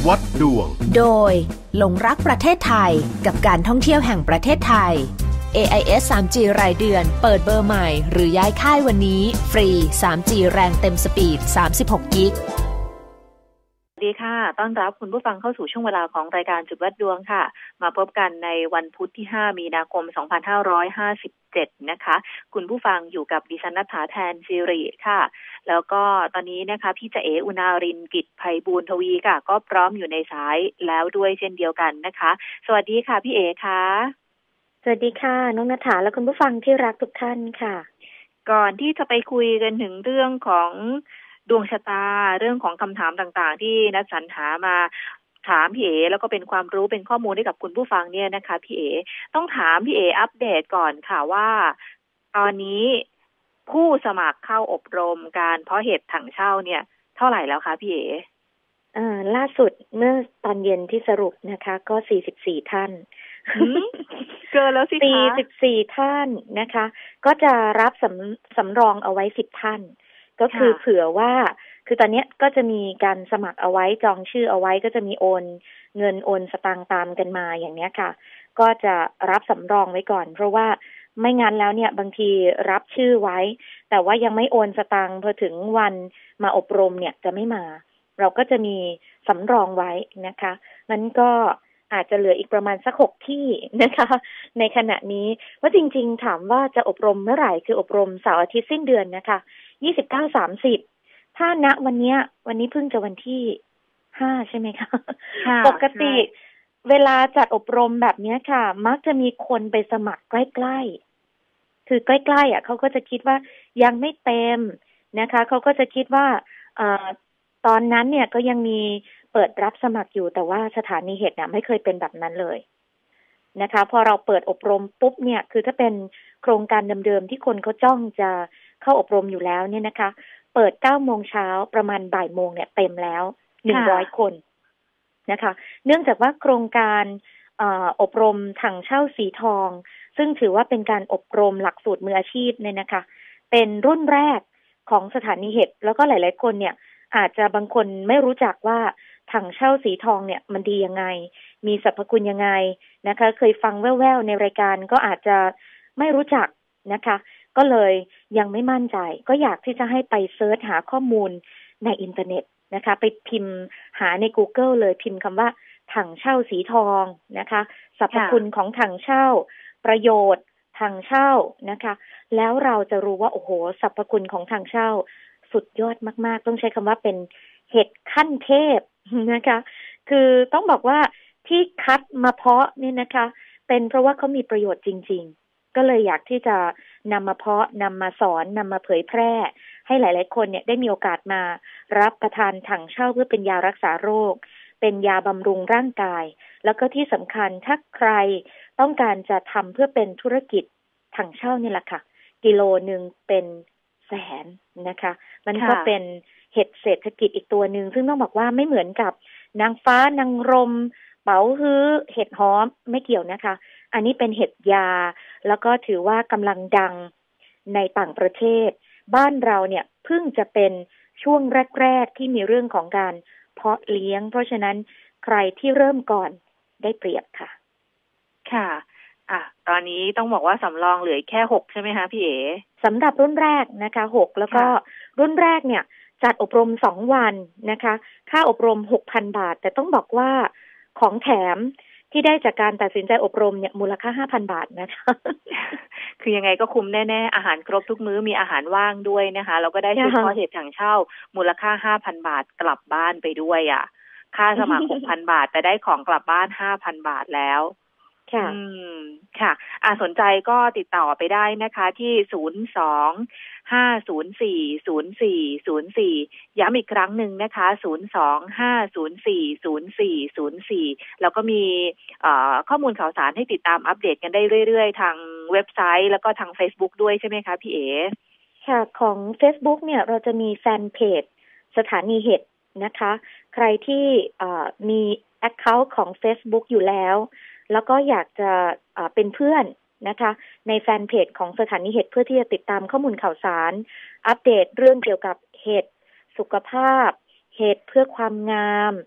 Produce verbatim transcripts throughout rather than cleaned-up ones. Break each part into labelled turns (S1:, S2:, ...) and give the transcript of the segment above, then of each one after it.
S1: วัดดวง
S2: โดยหลงรักประเทศไทยกับการท่องเที่ยวแห่งประเทศไทย เอ ไอ เอส ทรีจี รายเดือนเปิดเบอร์ใหม่หรือย้ายค่ายวันนี้ฟรี ทรีจี แรงเต็มสปีดสามสิบหกกิกะ
S3: สวัสดีค่ะต้อนรับคุณผู้ฟังเข้าสู่ช่วงเวลาของรายการจุดวัดดวงค่ะมาพบกันในวันพุธที่ห้ามีนาคมสองพันห้าร้อยห้าสิบเจ็ดนะคะคุณผู้ฟังอยู่กับดิฉันณัฐาแทนศิริค่ะแล้วก็ตอนนี้นะคะพี่เจเออุณารินทร์กิจไพบูลย์ทวีค่ะก็พร้อมอยู่ในสายแล้วด้วยเช่นเดียวกันนะคะสวัสดีค่ะพี่เอค่ะ
S4: สวัสดีค่ะน้องณัฐาและคุณผู้ฟังที่รักทุกท่านค่ะ
S3: ก่อนที่จะไปคุยกันถึงเรื่องของดวงชะตาเรื่องของคำถามต่างๆที่นัดสรรหามาถามพี่เอแล้วก็เป็นความรู้เป็นข้อมูลให้กับคุณผู้ฟังเนี่ยนะคะพี่เอต้องถามพี่เออัปเดตก่อนค่ะว่าตอนนี้ผู้สมัครเข้าอบรมการเพาะเห็ดถังเช่าเนี่ยเท่าไหร่แล้วคะพี่เอ
S4: อ่าล่าสุดเมื่อตอนเย็นที่สรุปนะคะก็สี่สิบสี่ท่าน
S3: เกินแล้วสิคะ
S4: สี่สิบสี่ท่านนะคะก็จะรับสำสำรองเอาไว้สิบท่านก็คือเผื่อว่าคือตอนนี้ก็จะมีการสมัครเอาไว้จองชื่อเอาไว้ก็จะมีโอนเงินโอนสตางค์ตามกันมาอย่างนี้ค่ะก็จะรับสำรองไว้ก่อนเพราะว่าไม่งั้นแล้วเนี่ยบางทีรับชื่อไว้แต่ว่ายังไม่โอนสตางค์พอถึงวันมาอบรมเนี่ยจะไม่มาเราก็จะมีสำรองไว้นะคะงั้นก็อาจจะเหลืออีกประมาณสักหกที่นะคะในขณะนี้ว่าจริงๆถามว่าจะอบรมเมื่อไหร่คืออบรมเสาร์อาทิตย์สิ้นเดือนนะคะยี่สิบเก้า สามสิบถ้าณวันนี้วันนี้เพิ่งจะวันที่ห้าใช่ไหมคะปกติเวลาจัดอบรมแบบนี้ค่ะมักจะมีคนไปสมัครใกล้ๆคือใกล้ๆอ่ะเขาก็จะคิดว่ายังไม่เต็มนะคะเขาก็จะคิดว่าเอ่อตอนนั้นเนี่ยก็ยังมีเปิดรับสมัครอยู่แต่ว่าสถานีเห็ดเนี่ยไม่เคยเป็นแบบนั้นเลยนะคะพอเราเปิดอบรมปุ๊บเนี่ยคือถ้าเป็นโครงการเดิมๆที่คนเขาจ้องจะเข้าอบรมอยู่แล้วเนี่ยนะคะเปิดเก้าโมงเช้าประมาณบ่ายโมงเนี่ยเต็มแล้วหนึ่งร้อยคนนะคะเนื่องจากว่าโครงการอ่าอบรมถังเช่าสีทองซึ่งถือว่าเป็นการอบรมหลักสูตรมืออาชีพเนี่ยนะคะเป็นรุ่นแรกของสถานีเห็ดแล้วก็หลายๆคนเนี่ยอาจจะบางคนไม่รู้จักว่าถังเช่าสีทองเนี่ยมันดียังไงมีสรรพคุณยังไงนะคะเคยฟังแว่วๆในรายการก็อาจจะไม่รู้จักนะคะก็เลยยังไม่มั่นใจก็อยากที่จะให้ไปเซิร์ชหาข้อมูลในอินเทอร์เน็ตนะคะไปพิมพ์หาใน Google เลยพิมพ์คำว่าถังเช่าสีทองนะคะสรรพคุณของถังเช่าประโยชน์ถังเช่านะคะแล้วเราจะรู้ว่าโอ้โหสรรพคุณของถังเช่าสุดยอดมากๆต้องใช้คำว่าเป็นเห็ดขั้นเทพนะคะคือต้องบอกว่าที่คัดมาเพาะนี่นะคะเป็นเพราะว่าเขามีประโยชน์จริงๆก็เลยอยากที่จะนำมาเพาะนำมาสอนนำมาเผยแพร่ให้หลายๆคนเนี่ยได้มีโอกาสมารับประทานถังเช่าเพื่อเป็นยารักษาโรคเป็นยาบำรุงร่างกายแล้วก็ที่สำคัญถ้าใครต้องการจะทำเพื่อเป็นธุรกิจถังเช่านี่แหละค่ะกิโลนึงเป็นแสนนะคะมันก็เป็นเห็ดเศรษฐกิจอีกตัวหนึ่งซึ่งต้องบอกว่าไม่เหมือนกับนางฟ้านางรมเป๋าฮื้อเห็ดหอมไม่เกี่ยวนะคะอันนี้เป็นเห็ดยาแล้วก็ถือว่ากำลังดังในต่างประเทศบ้านเราเนี่ยเพิ่งจะเป็นช่วงแรกๆที่มีเรื่องของการเพาะเลี้ยงเพราะฉะนั้นใครที่เริ่มก่อนได้เปรียบค่ะ
S3: ค่ะอ่ะตอนนี้ต้องบอกว่าสำรองเหลือแค่หกใช่ไหมคะพี่เอ๋
S4: สำหรับรุ่นแรกนะคะหกแล้วก็รุ่นแรกเนี่ยจัดอบรมสองวันนะคะค่าอบรม หกพัน บาทแต่ต้องบอกว่าของแถมที่ได้จากการตัดสินใจอบรมเนี่ยมูลค่า ห้าพัน บาทนะคะ
S3: คือยังไงก็คุ้มแน่ๆอาหารครบทุกมื้อมีอาหารว่างด้วยนะคะแล้วก็ได้ชุดเพาะเห็ดถังเช่ามูลค่า ห้าพัน บาทกลับบ้านไปด้วยอ่ะค่าสมัคร หกพัน บาทแต่ได้ของกลับบ้าน ห้าพัน บาทแล้ว
S4: ค่ะ
S3: อืมค่ะอ่าสนใจก็ติดต่อไปได้นะคะที่ศูนย์ สอง ห้า ศูนย์ สี่ ศูนย์ สี่ ศูนย์ สี่ย้ำอีกครั้งหนึ่งนะคะศูนย์ สอง ห้า ศูนย์ สี่ ศูนย์ สี่ ศูนย์ สี่แล้วก็มีเอ่อข้อมูลข่าวสารให้ติดตามอัปเดตกันได้เรื่อยๆทางเว็บไซต์แล้วก็ทาง Facebook ด้วยใช่ไหมคะพี่เอ๋
S4: ค่ะของ Facebook เนี่ยเราจะมีแฟนเพจสถานีเห็ดนะคะใครที่เอ่อมี account ของ Facebook อยู่แล้วแล้วก็อยากจะเป็นเพื่อนนะคะในแฟนเพจของสถานีเห็ดเพื่อที่จะติดตามข้อมูลข่าวสารอัปเดตเรื่องเกี่ยวกับเห็ดสุขภาพเห็ดเพื่อความงาม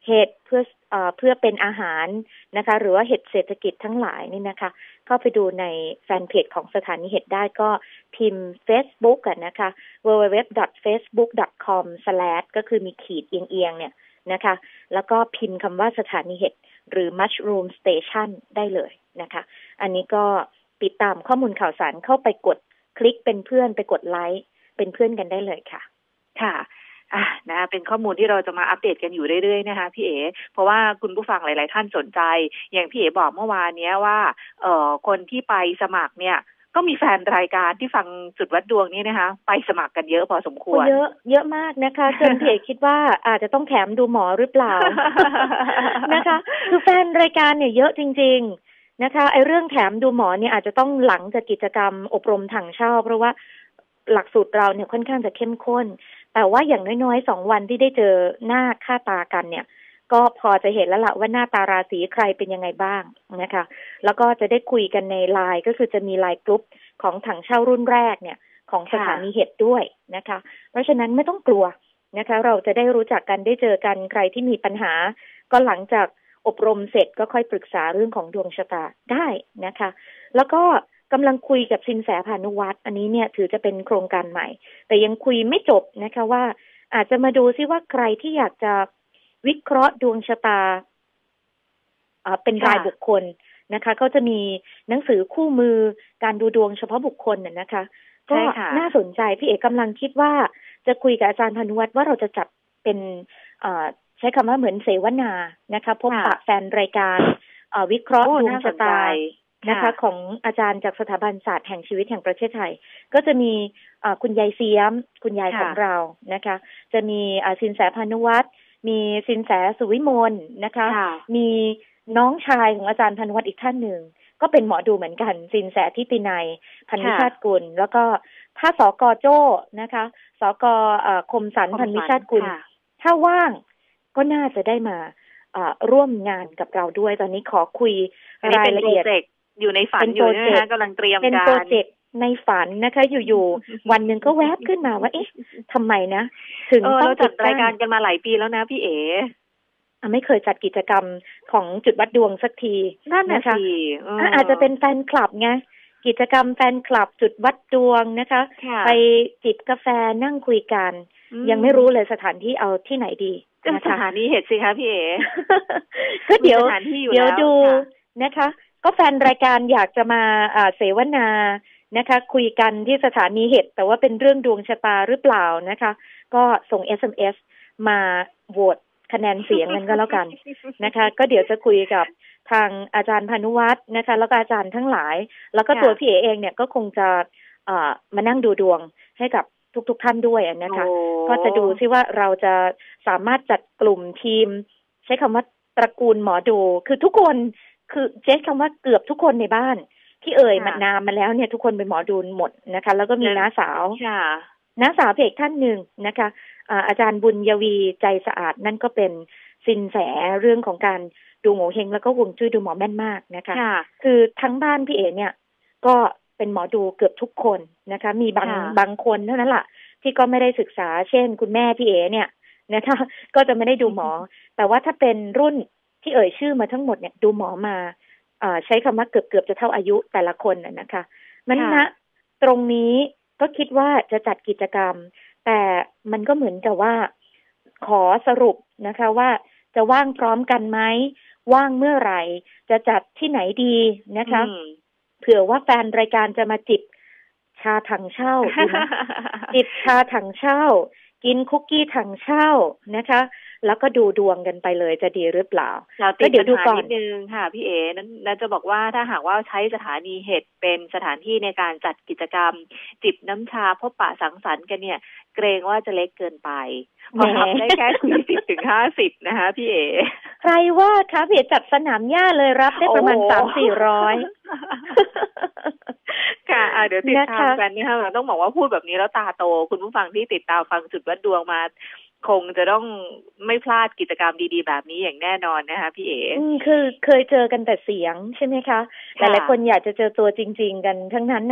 S4: เห็ดเพื่อเอ่อเพื่อเป็นอาหารนะคะหรือว่าเห็ดเศรษฐกิจทั้งหลายนี่นะคะเข้าไปดูในแฟนเพจของสถานีเห็ดได้ก็พิมพ์ Facebook กันนะคะ ดับเบิลยู ดับเบิลยู ดับเบิลยู ดอท เฟซบุ๊ก ดอท คอม สแลช ก็คือมีขีดเอียงๆเนี่ยนะคะแล้วก็พิมพ์คำว่าสถานีเห็ดหรือ Mushroom Station ได้เลยนะคะอันนี้ก็ติดตามข้อมูลข่าวสารเข้าไปกดคลิกเป็นเพื่อนไปกดไลค์เป็นเพื่อนกันได้เลยค่ะ
S3: ค่ะอ่ะนะเป็นข้อมูลที่เราจะมาอัปเดตกันอยู่เรื่อยๆนะคะพี่เอ๋เพราะว่าคุณผู้ฟังหลายๆท่านสนใจอย่างพี่เอ๋บอกเมื่อวานนี้ว่าเอ่อคนที่ไปสมัครเนี่ยก็มีแฟนรายการที่ฟังจุดวัดดวงนี้นะคะไปสมัครกันเยอะพอสมควร
S4: เยอะเยอะมากนะคะจนพี่เอ๋คิดว่าอาจจะต้องแถมดูหมอหรือเปล่า นะคะคือแฟนรายการเนี่ยเยอะจริงๆนะคะไอ้เรื่องแถมดูหมอเนี่ยอาจจะต้องหลังจากกิจกรรมอบรมถังเช่าเพราะว่าหลักสูตรเราเนี่ยค่อนข้างจะเข้มข้นแต่ว่าอย่างน้อยๆสองวันที่ได้เจอหน้าค่าตากันเนี่ยก็พอจะเห็นแล้วล่ะว่าหน้าตาราศีใครเป็นยังไงบ้างนะคะแล้วก็จะได้คุยกันในไลน์ก็คือจะมีไลน์กลุ่มของถังเช่ารุ่นแรกเนี่ยของสถานีเห็ดด้วยนะคะเพราะฉะนั้นไม่ต้องกลัวนะคะเราจะได้รู้จักกันได้เจอกันใครที่มีปัญหาก็หลังจากอบรมเสร็จก็ค่อยปรึกษาเรื่องของดวงชะตาได้นะคะแล้วก็กำลังคุยกับสินแสพานุวัฒน์อันนี้เนี่ยถือจะเป็นโครงการใหม่แต่ยังคุยไม่จบนะคะว่าอาจจะมาดูซิว่าใครที่อยากจะวิเคราะห์ดวงชะตาเป็นรายบุคคลนะคะเขาจะมีหนังสือคู่มือการดูดวงเฉพาะบุคคลน่ะนะคะก็น่าสนใจพี่เอกกำลังคิดว่าจะคุยกับอาจารย์พานุวัฒน์ว่าเราจะจัดเป็นใช้คำว่าเหมือนเสวนานะคะพบปะแฟนรายการวิเคราะห์ดวงชะตานะคะของอาจารย์จากสถาบันศาสตร์แห่งชีวิตแห่งประเทศไทยก็จะมีคุณยายเสียมคุณยายของเรานะคะจะมีสินแสพานุวัฒน์มีสินแสสุวิมลนะคะมีน้องชายของอาจารย์พานุวัฒน์อีกท่านหนึ่งก็เป็นหมอดูเหมือนกันสินแสทิตินัยพันวิชาติกุลแล้วก็ถ้าสกโจ้นะคะสกคมสันพันวิชาติกุลถ้าว่างก็น่าจะได้มาร่วมงานกับเราด้วยตอนนี้ขอคุยรายละเอียด
S3: อยู่ในฝันอยู่นะคะกำลังเตรียมการ
S4: เป็นโปรเจกต์ในฝันนะคะอยู่ๆวันหนึ่งก็แวบขึ้นมาว่าเอ๊ะทำไมนะถึงต้อง
S3: จัดรายการกันมาหลายปีแล้วนะพี่เอ๋
S4: ไม่เคยจัดกิจกรรมของจุดวัดดวงสักที
S3: นะคะ
S4: อาจจะเป็นแฟนคลับไงกิจกรรมแฟนคลับจุดวัดดวงนะคะไปจิบกาแฟนั่งคุยกันยังไม่รู้เลยสถานที่เอาที่ไหนดี
S3: สถานีเห็ดสิคะพี่เอ๋
S4: ก็เดี๋ยวเดี๋ยวดูนะคะก็แฟนรายการอยากจะมาเสวนานะคะคุยกันที่สถานีเห็ดแต่ว่าเป็นเรื่องดวงชะตาหรือเปล่านะคะก็ส่ง เอส เอ็ม เอส มาโหวตคะแนนเสียงกันก็แล้วกันนะคะก็เดี๋ยวจะคุยกับทางอาจารย์พานุวัฒน์นะคะแล้วก็อาจารย์ทั้งหลายแล้วก็ตัวพี่เอเองเนี่ยก็คงจะมานั่งดูดวงให้กับทุกๆท่านด้วยนะคะก็จะดูซิว่าเราจะสามารถจัดกลุ่มทีมใช้คำว่าตระกูลหมอดูคือทุกคนคือใช้คำว่าเกือบทุกคนในบ้านที่เอ่ยมานามมาแล้วเนี่ยทุกคนเป็นหมอดูหมดนะคะแล้วก็มีน้าสาวน้าสาวเพกท่านหนึ่งนะคะอาจารย์บุญยวีใจสะอาดนั่นก็เป็นสินแสเรื่องของการดูโงเฮงแล้วก็ฮวงจุ้ยดูหมอแม่นมากนะคะคือทั้งบ้านพี่เอ๋เนี่ยก็เป็นหมอดูเกือบทุกคนนะคะมีบางบางคนเท่านั้นแหละที่ก็ไม่ได้ศึกษาเช่นคุณแม่พี่เอ๋เนี่ยนะคะก็จะไม่ได้ดูหมอแต่ว่าถ้าเป็นรุ่นที่เอ่ยชื่อมาทั้งหมดเนี่ยดูหมอมาใช้คำว่าเกือบเกือบจะเท่าอายุแต่ละคนน่ะนะคะมันนะตรงนี้ก็คิดว่าจะจัดกิจกรรมแต่มันก็เหมือนกับว่าขอสรุปนะคะว่าจะว่างพร้อมกันไหมว่างเมื่อไหร่จะจัดที่ไหนดีนะคะเผื่อว่าแฟนรายการจะมาจิบชาถังเช่า จิบชาถังเช่ากินคุกกี้ถังเช่านะคะแล้วก็ดูดวงกันไปเลยจะดีหรือเปล่า
S3: ก็เดี๋ยวดูก่อนนิดนึงค่ะพี่เอ๋นั้นน่าจะบอกว่าถ้าหากว่าใช้สถานีเห็ดเป็นสถานที่ในการจัดกิจกรรมจิบน้ำชาพบปะสังสรรค์กันเนี่ยเกรงว่าจะเล็กเกินไปพอทำได้แค่สี่สิบถึงห้าสิบนะคะพี่เอ๋
S4: ใครว่าคะพี่เอ๋จัดสนามหญ้าเลยรับได้ประมาณสามสี่ร้อย
S3: ค่ะเดี๋ยวติดตามกันนะคะต้องบอกว่าพูดแบบนี้แล้วตาโตคุณผู้ฟังที่ติดตามฟังจุดวัดดวงมาคงจะต้องไม่พลาดกิจกรรมดีๆแบบนี้อย่างแน่นอนนะคะพี่เอ๋
S4: คือเคยเจอกันแต่เสียงใช่ไหมคะหลายๆคนอยากจะเจอตัวจริงๆกันทั้งนั้นน่ะ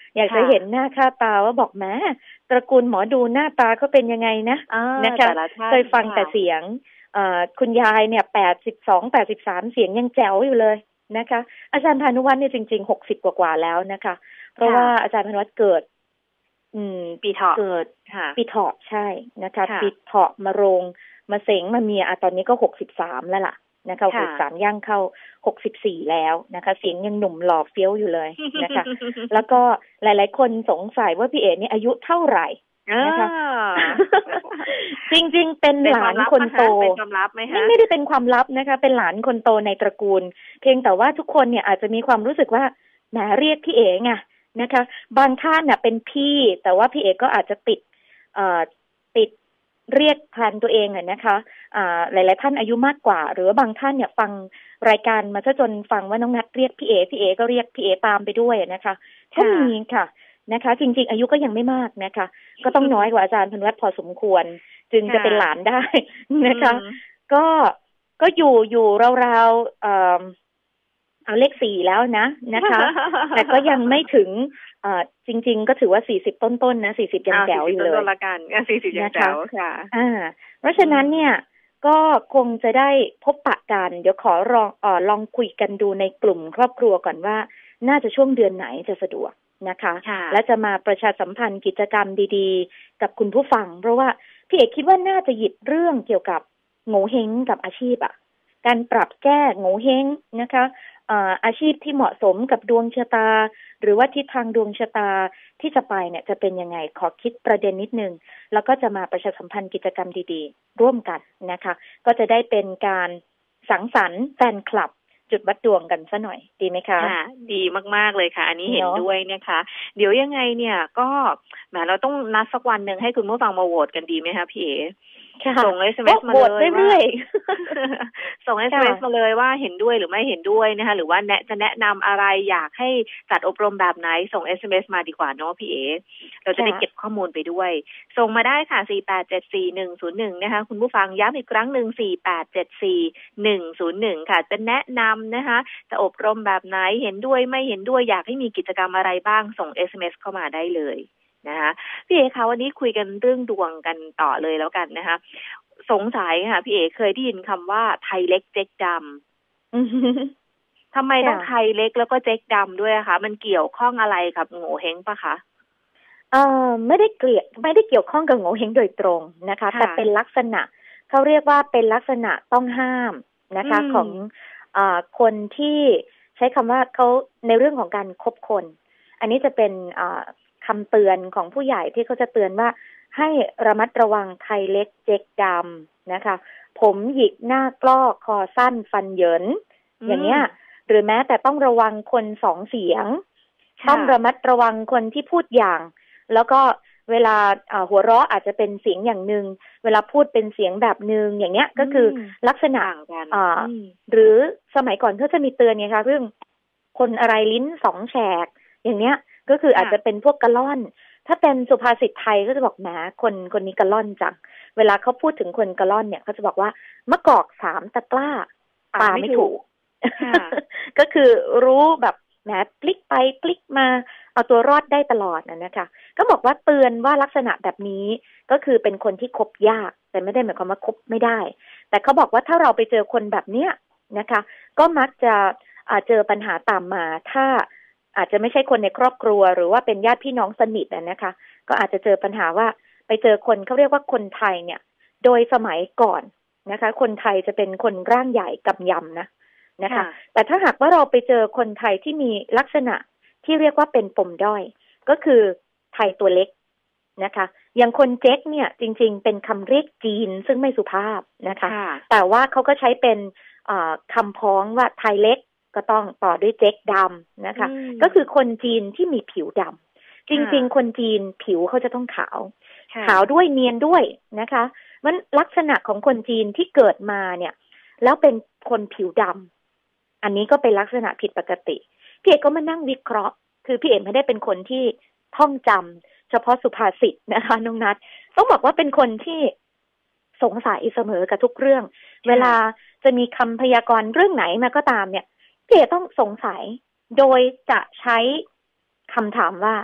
S4: อยากจะเห็นหน้าค่าตาว่าบอกแม้ตระกูลหมอดูหน้าตาเขาเป็นยังไงนะนะคะเคยฟังแต่เสียงคุณยายเนี่ยแปดสิบสองแปดสิบสามเสียงยังแจ๋วอยู่เลยนะคะอาจารย์พานุวัฒน์เนี่ยจริงๆหกสิบกว่าๆแล้วนะคะเพราะว่าอาจารย์พานุวัฒน์เกิดอืม
S3: ปีเถาะ
S4: เกิดปีเถาะใช่นะคะปีเถาะมะโรงมะเสงมะเมียอ่ะตอนนี้ก็หกสิบสามแล้วล่ะนะคะหกสิบสามย่างเข้าหกสิบสี่แล้วนะคะเสียงยังหนุ่มหล่อเฟี้ยวอยู่เลยนะคะแล้วก็หลายๆคนสงสัยว่าพี่เอ๋นี่อายุเท่าไหร่นะคะจริงๆเป็นหลานคนโต
S3: เป็นความลับไหมคะ
S4: ไม่ไม่ได้เป็นความลับนะคะเป็นหลานคนโตในตระกูลเพียงแต่ว่าทุกคนเนี่ยอาจจะมีความรู้สึกว่าแหมเรียกพี่เอ๋ไงนะคะบางท่านเนี่ยเป็นพี่แต่ว่าพี่เอ๋ก็อาจจะติดเอ่อติดเรียกแทนตัวเองอ่ะนะคะอ่าหลายๆท่านอายุมากกว่าหรือบางท่านเนี่ยฟังรายการมาซะจนฟังว่าน้องนัทเรียกพี่เอ๋พี่เอ๋ก็เรียกพี่เอ๋ตามไปด้วยนะคะก็มีค่ะนะคะจริงๆอายุก็ยังไม่มากนะคะก็ต้องน้อยกว่าอาจารย์พานุวัฒน์พอสมควรจึงจะเป็นหลานได้นะคะก็ก็อยู่อยู่ราวๆเอ่อเอาเลขสี่แล้วนะนะคะแต่ก็ยังไม่ถึงเอ่อจริงๆก็ถือว่าสี่สิบต้นๆนะสี่สิบยังแจ๋วอยู่เลย
S3: ต้นๆละกันสี่สิบยังแจ๋วค่ะ
S4: อ่าเพราะฉะนั้นเนี่ยก็คงจะได้พบปะกันเดี๋ยวขอลองเอ่อลองคุยกันดูในกลุ่มครอบครัวก่อนว่าน่าจะช่วงเดือนไหนจะสะดวกนะคะและจะมาประชาสัมพันธ์กิจกรรมดีๆกับคุณผู้ฟังเพราะว่าพี่เอกคิดว่าน่าจะหยิบเรื่องเกี่ยวกับโงเห้งกับอาชีพอ่ะการปรับแก้โงเห้งนะคะอ่าอาชีพที่เหมาะสมกับดวงชะตาหรือว่าทิศทางดวงชะตาที่จะไปเนี่ยจะเป็นยังไงขอคิดประเด็นนิดนึงแล้วก็จะมาประชาสัมพันธ์กิจกรรมดีๆร่วมกันนะคะก็จะได้เป็นการสังสรรค์แฟนคลับจุดวัดดวงกันซะหน่อยดีไหมคะ
S3: ค่ะดีมากๆเลยค่ะอันนี้เห็นด้วยนะคะเดี๋ยวยังไงเนี่ยก็แหมเราต้องนัดสักวันหนึ่งให้คุณผู้ฟังมาโหวตกันดีไหมคะพี่เอ๋ส่ง เอส เอ็ม เอส มาเลย
S4: เรื่อย
S3: ๆส่ง เอส เอ็ม เอส มาเลยว่าเห็นด้วยหรือไม่เห็นด้วยนะคะหรือว่าแนะจะแนะนำอะไรอยากให้จัดอบรมแบบไหนส่ง เอส เอ็ม เอส มาดีกว่าเนาะพี่เอ๋เราจะได้เก็บข้อมูลไปด้วยส่งมาได้ค่ะสี่ แปด เจ็ด สี่ หนึ่ง ศูนย์ หนึ่งนะคะคุณผู้ฟังย้ำอีกครั้งหนึ่งสี่ แปด เจ็ด สี่ หนึ่ง ศูนย์ หนึ่งค่ะจะแนะนำนะคะจะอบรมแบบไหนเห็นด้วยไม่เห็นด้วยอยากให้มีกิจกรรมอะไรบ้างส่ง เอส เอ็ม เอส เข้ามาได้เลยนะคะพี่เอ๋คะวันนี้คุยกันเรื่องดวงกันต่อเลยแล้วกันนะคะสงสัยค่ะพี่เอ๋เคยได้ยินคำว่าไทยเล็กเจ๊กดำทำไมต้องไทยเล็กแล้วก็เจ๊กดำด้วยคะมันเกี่ยวข้องอะไรกับโง่เฮงปะคะ
S4: เอ่อไม่ได้เกี่ยวไม่ได้เกี่ยวข้องกับโง่เฮงโดยตรงนะคะแต่เป็นลักษณะเขาเรียกว่าเป็นลักษณะต้องห้ามนะคะของอ่าคนที่ใช้คำว่าเขาในเรื่องของการคบคนอันนี้จะเป็นอ่าคำเตือนของผู้ใหญ่ที่เขาจะเตือนว่าให้ระมัดระวังไทยเล็กเจ๊กดำนะคะผมหยิกหน้ากลอกคอสั้นฟันเหยินอย่างเงี้ยหรือแม้แต่ต้องระวังคนสองเสียงต้องระมัดระวังคนที่พูดอย่างแล้วก็เวลาหัวเราะอาจจะเป็นเสียงอย่างนึงเวลาพูดเป็นเสียงแบบนึงอย่างเงี้ยก็คือลักษณะอ่าหรือสมัยก่อนเขาจะมีเตือนไงคะเรื่องคนอะไรลิ้นสองแฉกอย่างเนี้ยก็คืออาจจะเป็นพวกกะล่อนถ้าเป็นสุภาษิตไทยก็จะบอกแหมคนคนนี้กะล่อนจังเวลาเขาพูดถึงคนกะล่อนเนี่ยเขาจะบอกว่ามะกอกสามตะกร้าปาไม่ถูก ก็คือรู้แบบแหมพลิกไปพลิกมาเอาตัวรอดได้ตลอดนะนะคะก็บอกว่าเตือนว่าลักษณะแบบนี้ก็คือเป็นคนที่คบยากแต่ไม่ได้หมายความว่าคบไม่ได้แต่เขาบอกว่าถ้าเราไปเจอคนแบบเนี้ยนะคะก็มักจะเจอปัญหาตามมาถ้าอาจจะไม่ใช่คนในครอบครัวหรือว่าเป็นญาติพี่น้องสนิทนะคะก็อาจจะเจอปัญหาว่าไปเจอคนเขาเรียกว่าคนไทยเนี่ยโดยสมัยก่อนนะคะคนไทยจะเป็นคนร่างใหญ่กำยำนะนะคะแต่ถ้าหากว่าเราไปเจอคนไทยที่มีลักษณะที่เรียกว่าเป็นปมด้อยก็คือไทยตัวเล็กนะคะอย่างคนเจ๊กเนี่ยจริงๆเป็นคำเรียกจีนซึ่งไม่สุภาพนะคะแต่ว่าเขาก็ใช้เป็นคำพ้องว่าไทยเล็กก็ต้องต่อด้วยเจ๊กดำนะคะก็คือคนจีนที่มีผิวดำจริงๆคนจีนผิวเขาจะต้องขาวขาวด้วยเนียนด้วยนะคะมันลักษณะของคนจีนที่เกิดมาเนี่ยแล้วเป็นคนผิวดำอันนี้ก็เป็นลักษณะผิดปกติพี่เอกก็มานั่งวิเคราะห์คือพี่เอกไม่ได้เป็นคนที่ท่องจำเฉพาะสุภาษิตนะคะน้องนัทต้องบอกว่าเป็นคนที่สงสัยเสมอกับทุกเรื่องเวลาจะมีคำพยากรณ์เรื่องไหนมาก็ตามเนี่ยพี่เอกต้องสงสัยโดยจะใช้คำถามว่า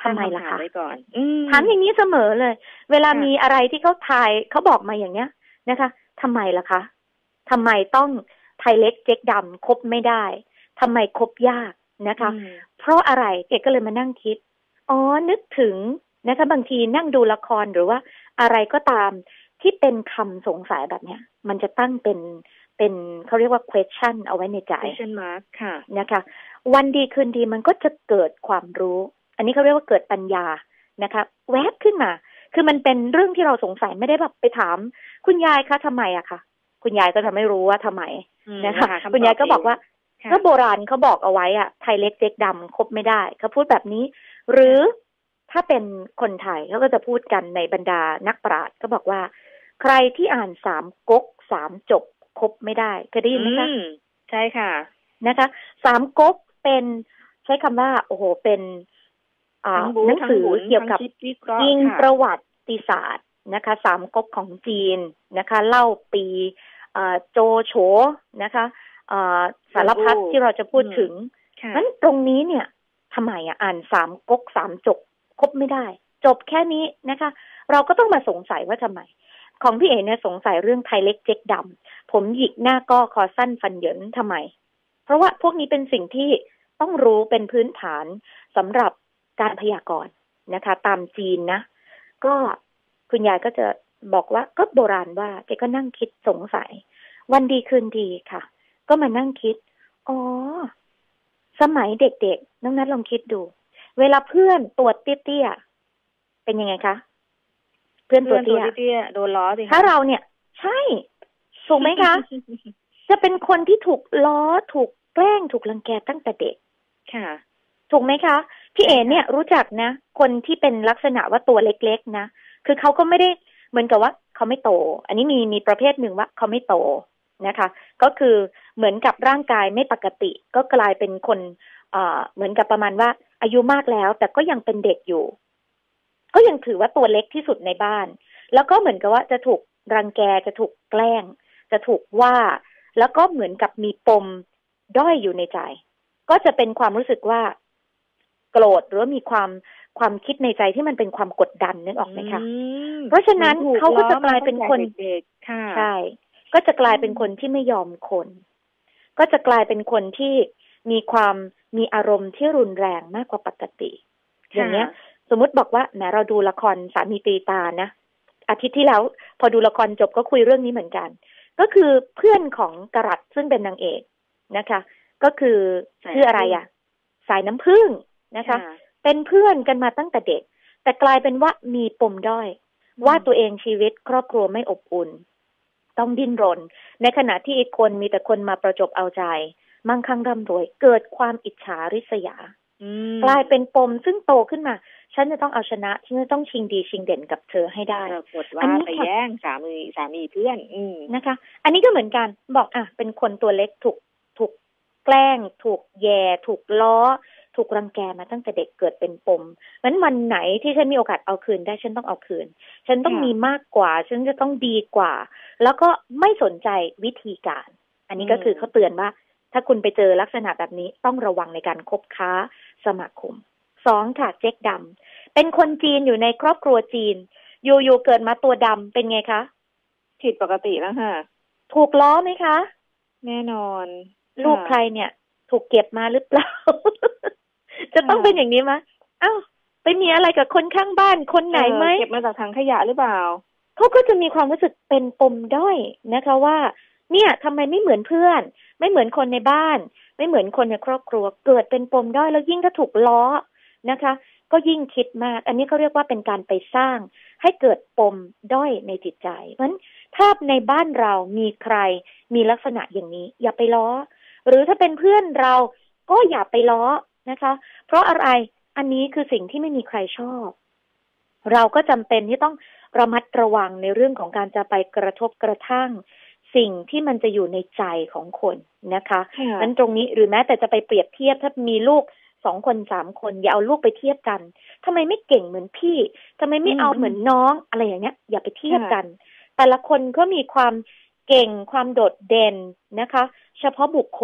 S4: ทำไมล่ะคะ
S3: ถ
S4: ามอย่างนี้เสมอเลยเวลามีอะไรที่เขาทายเขาบอกมาอย่างเนี้ยนะคะทำไมล่ะคะทำไมต้องไทยเล็กเจ๊กดำคบไม่ได้ทำไมคบยากนะคะเพราะอะไรเก๋ก็เลยมานั่งคิดอ๋อนึกถึงนะคะบางทีนั่งดูละครหรือว่าอะไรก็ตามที่เป็นคำสงสัยแบบเนี้ยมันจะตั้งเป็นเป็นเขาเรียกว่า question เอาไว้ในใจ
S3: question mark ค่ะ
S4: นะคะวันดีคืนดีมันก็จะเกิดความรู้อันนี้เขาเรียกว่าเกิดปัญญานะคะแวบขึ้นมาคือมันเป็นเรื่องที่เราสงสัยไม่ได้แบบไปถามคุณยายคะทำไมอะคะคุณยายก็จะไม่รู้ว่าทำไมนะคะคุณยายก็บอกว่าก็โบราณเขาบอกเอาไว้อะไทยเล็กเจ๊กดำคบไม่ได้เขาพูดแบบนี้หรือถ้าเป็นคนไทยเขาก็จะพูดกันในบรรดานักปราชญ์ก็บอกว่าใครที่อ่านสามก๊กสามจบคบไม่ได้เคยได้ยินไหมคะ
S3: ใช่ค่ะ
S4: นะคะสามก๊กเป็นใช้คำว่าโอ้โหเป็นหนังสือเกี่ยวกับอิงประวัติศาสตร์นะคะสามก๊กของจีนนะคะเล่าปีโจโฉนะคะสารพัดที่เราจะพูดถึงนั้นตรงนี้เนี่ยทำไมอ่ะอ่านสามก๊กสามจบคบไม่ได้จบแค่นี้นะคะเราก็ต้องมาสงสัยว่าทำไมของพี่เอ๋เนี่ยสงสัยเรื่องไทยเล็กเจ๊กดำผมหยิกหน้าก็คอสั้นฟันเหยินทำไมเพราะว่าพวกนี้เป็นสิ่งที่ต้องรู้เป็นพื้นฐานสำหรับการพยากรณ์นะคะตามจีนนะก็คุณยายก็จะบอกว่าก็โบราณว่าแกก็นั่งคิดสงสัยวันดีคืนดีค่ะก็มานั่งคิดอ๋อสมัยเด็กๆน้องนัทลองคิดดูเวลาเพื่อนตัวเตี้ยๆเป็นยังไงคะเพื่อนตัวเตี้ย
S3: โดนล้อสิ
S4: ถ้าเราเนี่ยใช่ถูกไหมคะ จะเป็นคนที่ถูกล้อถูกแกล้งถูกรังแกตั้งแต่เด็ก
S3: ค่ะ
S4: ถูกไหมคะพี่เอ๋เนี่ยรู้จักนะคนที่เป็นลักษณะว่าตัวเล็กๆนะคือเขาก็ไม่ได้เหมือนกับว่าเขาไม่โตอันนี้มีมีประเภทหนึ่งว่าเขาไม่โตนะคะก็คือเหมือนกับร่างกายไม่ปกติก็กลายเป็นคนเอ่อเหมือนกับประมาณว่าอายุมากแล้วแต่ก็ยังเป็นเด็กอยู่ก็ยังถือว่าตัวเล็กที่สุดในบ้านแล้วก็เหมือนกับว่าจะถูกรังแกจะถูกแกล้งจะถูกว่าแล้วก็เหมือนกับมีปมด้อยอยู่ในใจก็จะเป็นความรู้สึกว่าโกรธหรือมีความความคิดในใจที่มันเป็นความกดดันนึกออกไหมคะเพราะฉะนั้นเขาก็จะกลายเป็นคนใช่ก็จะกลายเป็นคนที่ไม่ยอมคนก็จะกลายเป็นคนที่มีความมีอารมณ์ที่รุนแรงมากกว่าปกติอย่างเนี้ยสมมติบอกว่าแหมเราดูละครสามีตีตานะอาทิตย์ที่แล้วพอดูละครจบก็คุยเรื่องนี้เหมือนกันก็คือเพื่อนของกรัตซึ่งเป็นนางเอกนะคะก็คือชื่ออะไรอ่ะสายน้ำผึ้งนะคะเป็นเพื่อนกันมาตั้งแต่เด็กแต่กลายเป็นว่ามีปมด้อยว่าตัวเองชีวิตครอบครัวไม่อบอุ่นต้องดิ้นรนในขณะที่อีกคนมีแต่คนมาประจบเอาใจมั่งคั่งร่ำรวยเกิดความอิจฉาริษยากลายเป็นปมซึ่งโตขึ้นมาฉันจะต้องเอาชนะฉันจะต้องชิงดีชิงเด่นกับเธอให้ได้
S3: อันนี้ไปแย่งสามีสามีเพื่อน
S4: นะคะอันนี้ก็เหมือนกันบอกอ่ะเป็นคนตัวเล็กถูกถูกแกล้งถูกแย่ถูกล้อถูกรังแกมาตั้งแต่เด็กเกิดเป็นปมงั้นวันไหนที่ฉันมีโอกาสเอาคืนได้ฉันต้องเอาคืนฉันต้องมีมากกว่าฉันจะต้องดีกว่าแล้วก็ไม่สนใจวิธีการอันนี้ก็คือเขาเตือนว่าถ้าคุณไปเจอลักษณะแบบนี้ต้องระวังในการคบค้าสมาคมสองค่ะเจ๊กดำเป็นคนจีนอยู่ในครอบครัวจีนอยู่ๆเกิดมาตัวดำเป็นไงคะ
S3: ผิดปกติแล้วค่ะ
S4: ถูกล้อไหมคะ
S3: แน่นอน
S4: ลูกใครเนี่ยถูกเก็บมาหรือเปล่า จะต้องเป็นอย่างนี้ไหมอ้าวไปมีอะไรกับคนข้างบ้านคนไหนไหม
S3: เก็บมาจากถังขยะหรือเปล่า
S4: เขาก็จะมีความรู้สึกเป็นปมด้อยนะคะว่าเนี่ยทำไมไม่เหมือนเพื่อนไม่เหมือนคนในบ้านไม่เหมือนคนในครอบครัวเกิดเป็นปมด้อยแล้วยิ่งถ้าถูกล้อนะคะก็ยิ่งคิดมากอันนี้เขาเรียกว่าเป็นการไปสร้างให้เกิดปมด้อยในจิตใจเพราะฉะนั้นถ้าในบ้านเรามีใครมีลักษณะอย่างนี้อย่าไปล้อหรือถ้าเป็นเพื่อนเราก็อย่าไปล้อนะคะเพราะอะไรอันนี้คือสิ่งที่ไม่มีใครชอบเราก็จำเป็นที่ต้องระมัดระวังในเรื่องของการจะไปกระทบกระทั่งสิ่งที่มันจะอยู่ในใจของคนนะคะนั้นตรงนี้หรือแม้แต่จะไปเปรียบเทียบถ้ามีลูกสองคนสามคนอย่าเอาลูกไปเทียบกันทำไมไม่เก่งเหมือนพี่ทำไมไม่เอาเหมือนน้องอะไรอย่างเงี้ยอย่าไปเทียบกันแต่ละคนก็มีความเก่งความโดดเด่นนะคะเฉพาะบุคคล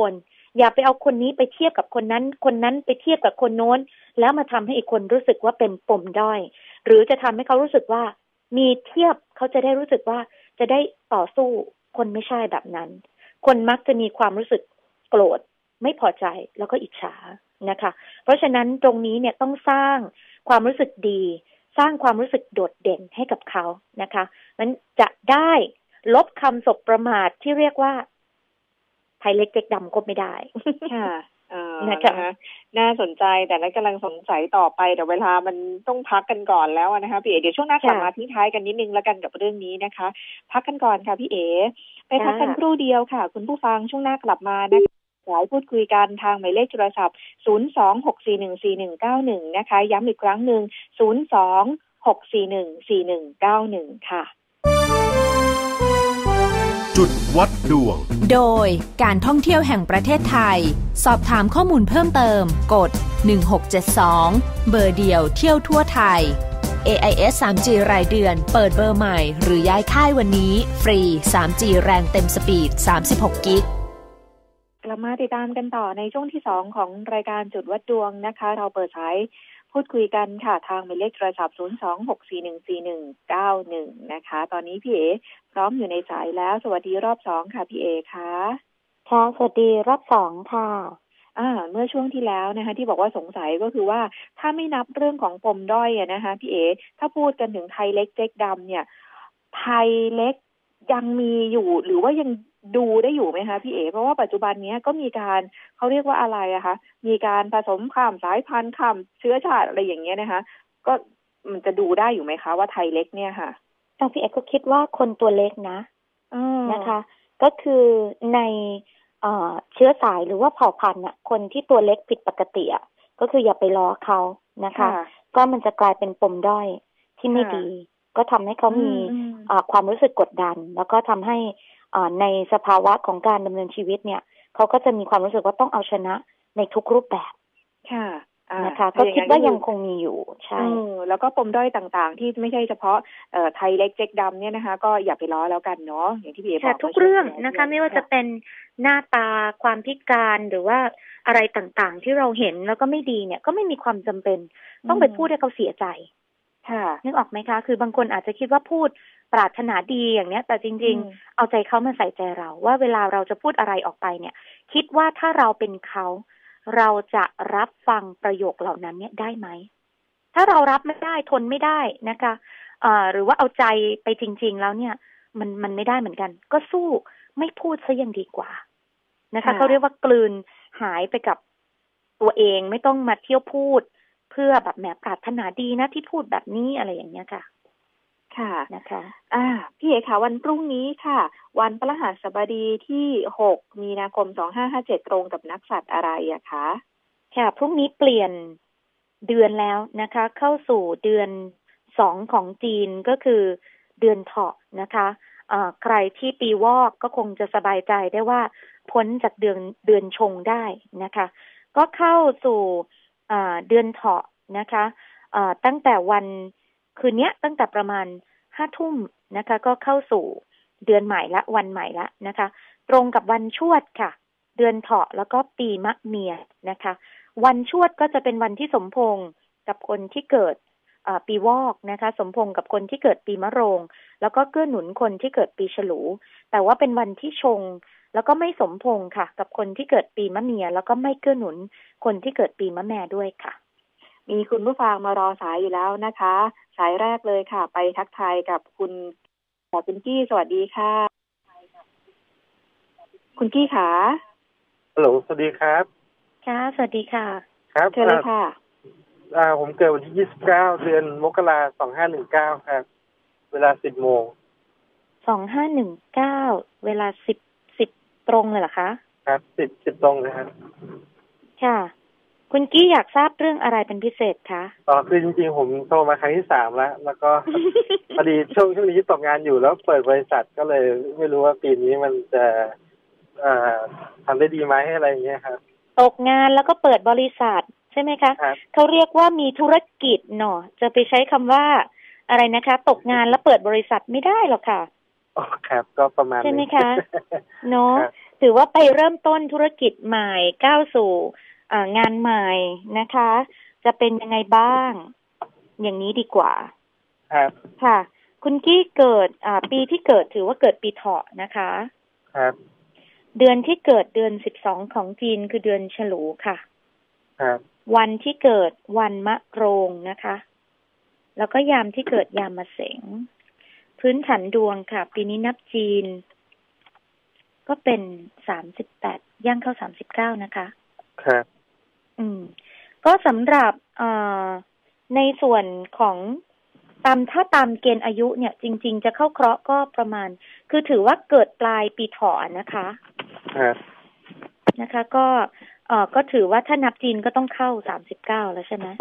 S4: อย่าไปเอาคนนี้ไปเทียบกับคนนั้นคนนั้นไปเทียบกับคนโน้นแล้วมาทำให้อีกคนรู้สึกว่าเป็นปมด้อยหรือจะทำให้เขารู้สึกว่ามีเทียบเขาจะได้รู้สึกว่าจะได้ต่อสู้คนไม่ใช่แบบนั้นคนมักจะมีความรู้สึกโกรธไม่พอใจแล้วก็อิจฉานะคะเพราะฉะนั้นตรงนี้เนี่ยต้องสร้างความรู้สึกดีสร้างความรู้สึกโดดเด่นให้กับเขานะคะมันจะได้ลบคำสบประมาทที่เรียกว่าไทยเล็กเจ๊กดำก็ไม่ได้
S1: ค่ะนะคะน่าสนใจแต่ละกำลังสงสัยต่อไปแต่เวลามันต้องพักกันก่อนแล้วนะคะพี่เอ๋เดี๋ยวช่วงหน้ากลับมาทิ้งท้ายกันนิดนึงแล้วกันกับเรื่องนี้นะคะพักกันก่อนค่ะพี่เอ๋ไปพักกันครู่เดียวค่ะคุณผู้ฟังช่วงหน้ากลับมานะคะสายพูดคุยกันทางหมายเลขโทรศัพท์ศูนย์ สอง หก สี่ หนึ่ง สี่ หนึ่ง เก้า หนึ่งนะคะย้ำอีกครั้งนึงศูนย์ สอง หก สี่ หนึ่ง สี่ หนึ่ง เก้า หนึ่งค่ะ
S5: จุดวัดดวง
S2: โดยการท่องเที่ยวแห่งประเทศไทยสอบถามข้อมูลเพิ่มเติมกดหนึ่งหกเจ็ดสองเบอร์เดียวเที่ยวทั่วไทย เอ ไอ เอส ทรีจี รายเดือนเปิดเบอร์ใหม่หรือย้ายค่ายวันนี้ฟรี ทรีจี แรงเต็มสปีดสามสิบหกกิก
S1: กลับมาติดตามกันต่อในช่วงที่สองของรายการจุดวัดดวงนะคะเราเปิดสายพูดคุยกันค่ะทางหมายเลขโทรศัพท์ศูนย์ สอง หก สี่ หนึ่ง สี่ หนึ่ง เก้า หนึ่งนะคะตอนนี้พี่เอพร้อมอยู่ในสายแล้วสวัสดีรอบสองค่ะพี่เอค่ะ
S4: ค่ะสวัสดีรอบสองค่ะ
S1: อ่าเมื่อช่วงที่แล้วนะคะที่บอกว่าสงสัยก็คือว่าถ้าไม่นับเรื่องของปมด้อยอะนะคะพี่เอถ้าพูดกันถึงไทยเล็กเจ๊กดำเนี่ยไทยเล็กยังมีอยู่หรือว่ายังดูได้อยู่ไหมคะพี่เอ๋เพราะว่าปัจจุบันนี้ก็มีการเขาเรียกว่าอะไรอะคะมีการผสมข้ามสายพันธุ์ข้ามเชื้อชาติอะไรอย่างเงี้ยนะคะก็มันจะดูได้อยู่ไหมคะว่าไทยเล็กเนี่ยค่ะ
S4: ทางพี่เอ๋ก็คิดว่าคนตัวเล็กนะนะคะก็คือในเอ่อเชื้อสายหรือว่าเผ่าพันธุ์น่ะคนที่ตัวเล็กผิดปกติอ่ะก็คืออย่าไปล้อเขานะคะก็มันจะกลายเป็นปมด้อยที่ไม่ดีก็ทำให้เขามีความรู้สึกกดดันแล้วก็ทำให้ในสภาวะของการดำเนินชีวิตเนี่ยเขาก็จะมีความรู้สึกว่าต้องเอาชนะในทุกรูปแบบ
S1: ค่ะ
S4: นะคะก็คิดว่ายังคงมีอยู่ใช่
S1: แล้วก็ปมด้อยต่างๆที่ไม่ใช่เฉพาะไทยเล็กเจ๊กดำเนี่ยนะคะก็อย่าไปล้อแล้วกันเนาะอย่างที่พี่เอ๋บอก
S4: ทุกเรื่องนะคะไม่ว่าจะเป็นหน้าตาความพิการหรือว่าอะไรต่างๆที่เราเห็นแล้วก็ไม่ดีเนี่ยก็ไม่มีความจำเป็นต้องไปพูดให้เขาเสียใจนึกออกไหมคะคือบางคนอาจจะคิดว่าพูดปรารถนาดีอย่างเนี้ยแต่จริงๆเอาใจเขามาใส่ใจเราว่าเวลาเราจะพูดอะไรออกไปเนี่ยคิดว่าถ้าเราเป็นเขาเราจะรับฟังประโยคเหล่านั้นเนี่ยได้ไหมถ้าเรารับไม่ได้ทนไม่ได้นะคะเอ่อหรือว่าเอาใจไปจริงๆแล้วเนี่ยมันมันไม่ได้เหมือนกันก็สู้ไม่พูดซะยังดีกว่านะคะเขาเรียกว่ากลืนหายไปกับตัวเองไม่ต้องมาเที่ยวพูดเพื่อแบบแหมปรารถนาดีนะที่พูดแบบนี้อะไรอย่างเงี้ยค่ะ
S1: ค่ะ
S4: นะคะ
S1: อ่าพี่เอ๋ค่ะวันพรุ่งนี้ค่ะวันพฤหัสบดีที่หกมีนาคมสองห้าห้าเจ็ดตรงกับนักสัตว์อะไรอะคะ
S4: ค่ะพรุ่งนี้เปลี่ยนเดือนแล้วนะคะเข้าสู่เดือนสองของจีนก็คือเดือนเถาะนะคะอ่าใครที่ปีวอกก็คงจะสบายใจได้ว่าพ้นจากเดือนเดือนชงได้นะคะก็เข้าสู่อ่าเดือนเถาะนะคะอ่าตั้งแต่วันคืนนี้ตั้งแต่ประมาณห้าทุ่มนะคะก็เข้าสู่เดือนใหม่ละวันใหม่ละนะคะตรงกับวันชวดค่ะเดือนเถาะแล้วก็ปีมะเมียนะคะวันชวดก็จะเป็นวันที่สมพงษ์กับคนที่เกิดปีวอกนะคะสมพงษ์กับคนที่เกิดปีมะโรงแล้วก็เกื้อหนุนคนที่เกิดปีฉลูแต่ว่าเป็นวันที่ชงแล้วก็ไม่สมพงษ์ค่ะกับคนที่เกิดปีมะเมียแล้วก็ไม่เกื้อหนุนคนที่เกิดปีมะแม่ด้วยค่ะ
S1: มีคุณผู้ฟังมารอสายอยู่แล้วนะคะสายแรกเลยค่ะไปทักทายกับคุณคุณกี้สวัสดีค่ะคุณกี้ค่ะ
S6: ฮัลโหลสวัสดีครับ
S4: ค่ะสวัสดีค่ะ
S6: ครับ
S1: เชิญเลยค่ะ
S6: อ่าผมเกิดวันที่ยี่สิบเก้าเดือนมกราคมสองห้าหนึ่งเก้าครับเวลาสิบโมง
S4: สองห้าหนึ่งเก้าเวลาสิบสิบตรงเลยเหรอคะ
S6: ครับสิบสิบตรงนะครับ
S4: ค่ะคุณกี้อยากทราบเรื่องอะไรเป็นพิเศษคะ
S6: อ๋อคือจริงๆผมโทรมาครั้งที่สามแล้วแล้วก็ พอดีช่วงช่วงนี้ตกงานอยู่แล้วเปิดบริษัทก็เลยไม่รู้ว่าปีนี้มันจะอ่าทำได้ดีไหมอะไรอย่างเงี้ยครับ
S4: ตกงานแล้วก็เปิดบริษัทใช่ไหมคะเขาเรียกว่ามีธุรกิจเนาะจะไปใช้คำว่าอะไรนะคะตกงานแล้วเปิดบริษัทไม่ได้หรอกค่ะ
S6: อ๋อครับก็ประมาณ
S4: ใช่ไหมคะเนาะถือว่าไปเริ่มต้นธุรกิจใหม่ก้าวสู่งานใหม่นะคะจะเป็นยังไงบ้างอย่างนี้ดีกว่า
S6: ครับ
S4: ค่ะคุณกี้เกิดปีที่เกิดถือว่าเกิดปีเถาะนะคะ
S6: ครับ
S4: เดือนที่เกิดเดือนสิบสองของจีนคือเดือนฉลูค่ะ
S6: ครับ
S4: วันที่เกิดวันมะโรงนะคะแล้วก็ยามที่เกิดยามมะเสงพื้นฐานดวงค่ะปีนี้นับจีนก็เป็นสามสิบแปดย่างเข้าสามสิบเก้านะคะ
S6: ครับ
S4: อืมก็สำหรับเอ่อในส่วนของตามถ้าตามเกณฑ์อายุเนี่ยจริงๆจะเข้าเคราะห์ก็ประมาณคือถือว่าเกิดปลายปีเถาะนะคะ
S6: ครับ
S4: นะคะก็เอ่อก็ถือว่าถ้านับจีนก็ต้องเข้าสามสิบเก้าแล้วใช่ไหม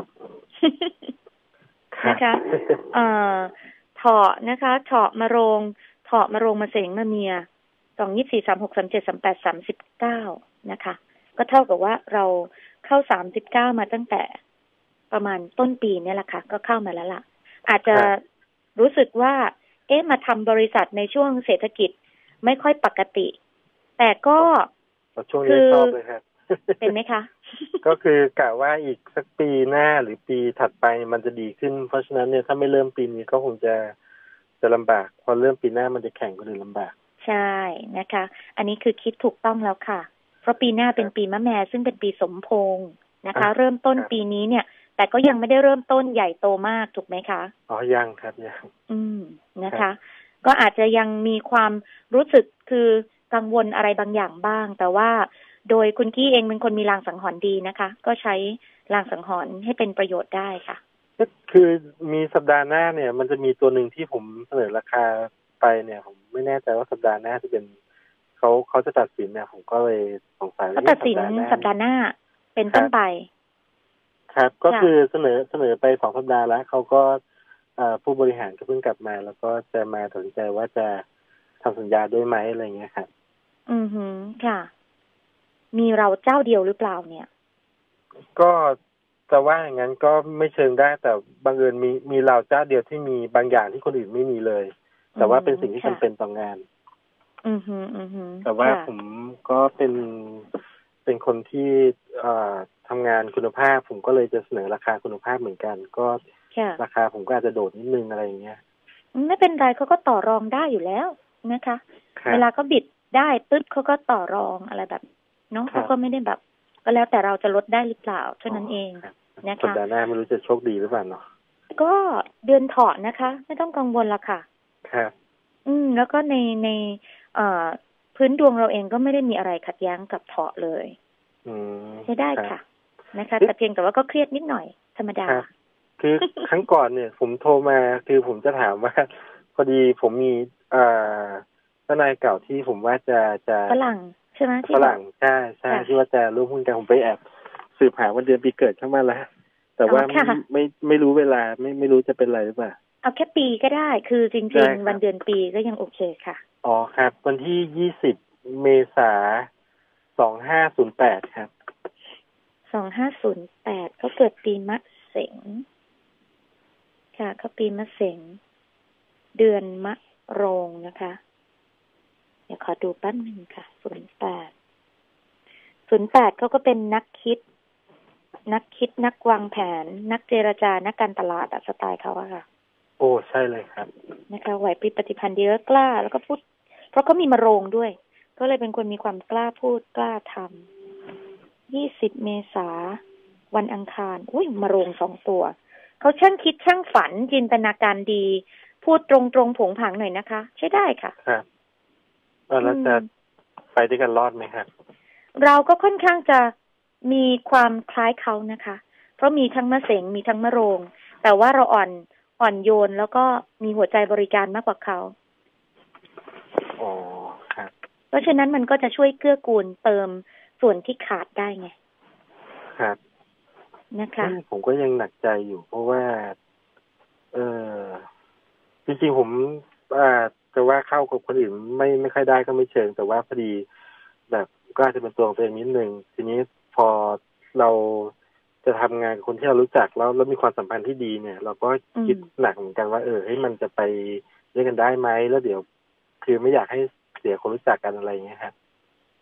S4: นะคะเอ่อเถาะนะคะเถาะมะโรงเถาะมะโรงมะเสงมะเมียสองยี่สี่สามหกสามเจ็ดสามแปดสามสิบเก้านะคะก็เท่ากับว่าเราเข้าสามสิบเก้ามาตั้งแต่ประมาณต้นปีนี่แหละค่ะก็เข้ามาแล้วล่ะอาจจะรู้สึกว่าเอ๊ะมาทำบริษัทในช่วงเศรษฐกิจไม่ค่อยปกติแต่ก็
S6: ช่วงนี้ชอบเลยครับ
S4: เป็นไหมคะ
S6: ก็คือกะว่าอีกสักปีหน้าหรือปีถัดไปมันจะดีขึ้นเพราะฉะนั้นเนี่ยถ้าไม่เริ่มปีนี้ก็คงจะจะลำบากพอเริ่มปีหน้ามันจะแข่งก็เลยลำบาก
S4: ใช่นะคะอันนี้คือคิดถูกต้องแล้วค่ะเพราะปีหน้าเป็นปีมะแม่ซึ่งเป็นปีสมพงษ์นะคะเริ่มต้นปีนี้เนี่ยแต่ก็ยังไม่ได้เริ่มต้นใหญ่โตมากถูกไหมคะ
S6: อ๋อยังครับยัง
S4: อืมนะคะก็อาจจะยังมีความรู้สึกคือกังวลอะไรบางอย่างบ้างแต่ว่าโดยคุณกี้เองเป็นคนมีลางสังหรณ์ดีนะคะก็ใช้ลางสังหรณ์ให้เป็นประโยชน์ได้ค่ะ
S6: ก็คือมีสัปดาห์หน้าเนี่ยมันจะมีตัวหนึ่งที่ผมเสนอราคาไปเนี่ยผมไม่แน่ใจว่าสัปดาห์หน้าจะเป็นเขาเขาจะตัดสินเนี่ยผมก็เลยสงสัย
S4: ว่าตัดสินสัปดาห์หน้าเป็นต้นไป
S6: ครับก็คือเสนอเสนอไปสองสัปดาห์แล้วเขาก็ผู้บริหารก็เพิ่งกลับมาแล้วก็จะมาตัดสินใจว่าจะทำสัญญาด้วยไหมอะไรเงี้ยครับ
S4: อือฮึค่ะมีเราเจ้าเดียวหรือเปล่าเนี่ย
S6: ก็จะว่าอย่างนั้นก็ไม่เชิงได้แต่บังเอิญมีมีเราเจ้าเดียวที่มีบางอย่างที่คนอื่นไม่มีเลยแต่ว่าเป็นสิ่งที่จำเป็นต่องาน
S4: อือฮึอือฮึ
S6: แต่ว่าผมก็เป็นเป็นคนที่เอ่อทำงานคุณภาพผมก็เลยจะเสนอราคาคุณภาพเหมือนกันก็ราคาผมก็อาจจะโดดนิดนึงอะไรอย่างเงี้ย
S4: ไม่เป็นไรเขาก็ต่อรองได้อยู่แล้วนะคะเวลาเขาบิดได้ปึ๊บเขาก็ต่อรองอะไรแบบเนาะเขาก็ไม่ได้แบบก็แล้วแต่เราจะลดได้หรือเปล่าเท่านั้นเองนะคะ
S6: สัปดาห์หน้าไม่รู้จะโชคดีหรือเปล่าเนาะ
S4: ก็เดือนเถาะนะคะไม่ต้องกังวลละค่ะ
S6: ครับ
S4: อืมแล้วก็ในในเอ่อพื้นดวงเราเองก็ไม่ได้มีอะไรขัดแย้งกับเถาะเลย
S6: อืม
S4: ใช้ได้ค่ะนะคะแต่เพียงแต่ว่าก็เครียดนิดหน่อยธรรมดา
S6: คือครั้งก่อนเนี่ยผมโทรมาคือผมจะถามว่าพอดีผมมีเอ่อทนายเก่าที่ผมว่าจะจะ
S4: ฝรั่งใช่ไหม
S6: ฝรั่งใช่ใช่ที่ว่าจะร่วมหุ้นกันผมไปแอบสืบหาวันเดือนปีเกิดเข้ามาแล้วแต่ว่าไม่ไม่ไม่รู้เวลาไม่ไม่รู้จะเป็นอะไรหรือเปล่า
S4: เอาแค่ปีก็ได้คือจริงๆวันเดือนปีก็ยังโอเคค่ะ
S6: อ๋อครับวันที่ยี่สิบเมษาสองห้าศูนย์แปดครับ
S4: สองห้าศูนย์แปดเขาเกิดปีมะเสงค่ะเขาปีมะเสงเดือนมะโรงนะคะเดี๋ยวขอดูแป๊บนึงค่ะศูนย์แปดศูนย์แปดเขาก็เป็นนักคิดนักคิดนักวางแผนนักเจรจานักการตลาดสไตล์เขาอะค่ะ
S6: โอ้ใช่เลยครับ
S4: นะคะไหวพริบปฏิภาณดีแล้วกล้าแล้วก็พูดเพราะเขามีมะโรงด้วยก็เลยเป็นคนมีความกล้าพูดกล้าทำยี่สิบเมษาวันอังคารอุ้ยมะโรงสองตัวเขาช่างคิดช่างฝันจินตนาการดีพูดตรงๆผงผางหน่อยนะคะใช้ได้ค่ะ
S6: ครับแล้วจะไปด้วยกันรอดไหมครับ
S4: เราก็ค่อนข้างจะมีความคล้ายเขานะคะเพราะมีทั้งมะเสงมีทั้งมะโรงแต่ว่าเราอ่อนอ่อนโยนแล้วก็มีหัวใจบริการมากกว่าเขา
S6: อ๋อครับ
S4: เพราะฉะนั้นมันก็จะช่วยเกื้อกูลเติมส่วนที่ขาดได้ไง
S6: ครับ
S4: นะคะ
S6: ผมก็ยังหนักใจอยู่เพราะว่าเออจริงๆผมอ่าจะว่าเข้ากับคนอื่นไม่ไม่ค่อยได้ก็ไม่เชิงแต่ว่าพอดีแบบก็อาจจะเป็นตัวของตัวเองนิดนึงทีนี้พอเราจะทำงานกับคนที่เรารู้จักแล้วแล้วมีความสัมพันธ์ที่ดีเนี่ยเราก็คิดหนักเหมือนกันว่าเออให้มันจะไปด้วยกันได้ไหมแล้วเดี๋ยวคือไม่อยากให้เสียคนรู้จักกันอะไรอย่างเงี้ยครับ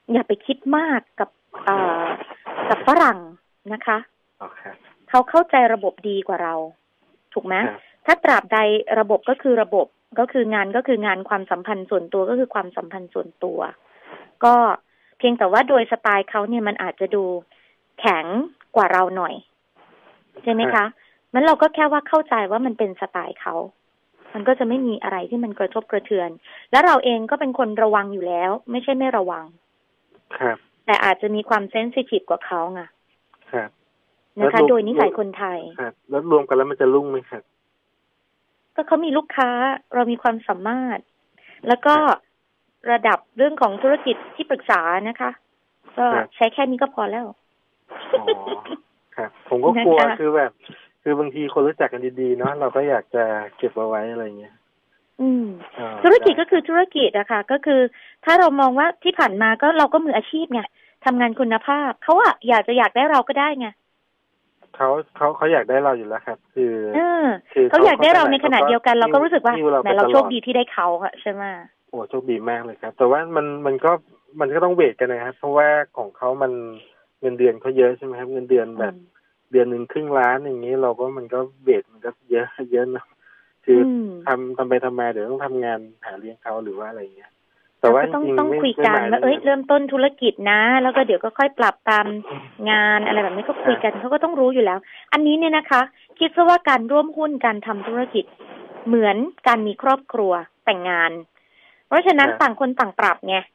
S4: อย่าไปคิดมากกับเอ่อกับฝรั่งนะคะ
S6: okay.
S4: เขาเข้าใจระบบดีกว่าเราถูกไหม okay. ถ้าตราบใดระบบก็คือระบบก็คืองานก็คืองานความสัมพันธ์ส่วนตัวก็คือความสัมพันธ์ส่วนตัวก็เพียงแต่ว่าโดยสไตล์เขาเนี่ยมันอาจจะดูแข็งกว่าเราหน่อยใช่ไหมคะมันเราก็แค่ว่าเข้าใจว่ามันเป็นสไตล์เขามันก็จะไม่มีอะไรที่มันกระทบกระเทือนแล้วเราเองก็เป็นคนระวังอยู่แล้วไม่ใช่ไม่ระวัง
S6: ครับ
S4: แต่อาจจะมีความเซนซิทีฟกว่าเขาไง
S6: ครับ
S4: นะคะโดยนิสัยคนไทย
S6: ครับแล้วรวมกันแล้วมันจะรุ่งไหมครับ
S4: ก็เขามีลูกค้าเรามีความสามารถแล้วก็ระดับเรื่องของธุรกิจที่ปรึกษานะคะก็ใช้แค่นี้ก็พอแล้ว
S6: อ๋อครับผมก็กลัวคือแบบคือบางทีคนรู้จักกันดีๆเนาะเราก็อยากจะเก็บเอาไว้อะไรเงี้ย
S4: อืมธุรกิจก็คือธุรกิจอะค่ะก็คือถ้าเรามองว่าที่ผ่านมาก็เราก็มืออาชีพไงทำงานคุณภาพเขาอะอยากจะอยากได้เราก็ได้ไง
S6: เขาเขาเขาอยากได้เราอยู่แล้วครับคือ
S4: เออเขาอยากได้เราในขณะเดียวกันเราก็รู้สึกว่าแหมเราโชคดีที่ได้เขาอะใช่ไหม
S6: โอ้โชคดีมากเลยครับแต่ว่ามันมันก็มันก็ต้องเวทกันนะครับเพราะว่าของเขามันเงินเดือนเขาเยอะใช่ไหมครับเงินเดือนแบบเดือนหนึ่งครึ่งล้านอย่างนี้เราก็มันก็เวทมันก็เยอะเยอะนะคือทำทำไปทำมาเดี๋ยวต้องทำงานหาเลี้ยงเขาหรือว่าอะไรเงี้ยแต่ว่า
S4: ต้องต้องคุยกันว่าเอ้ยเริ่มต้นธุรกิจนะแล้วก็เดี๋ยวก็ค่อยปรับตามงานอะไรแบบนี้ก็คุยกันเขาก็ต้องรู้อยู่แล้วอันนี้เนี่ยนะคะคิดซะว่าการร่วมหุ้นการทำธุรกิจเหมือนการมีครอบครัวแต่งงานเพราะฉะนั้นต่างคนต่างปรับไง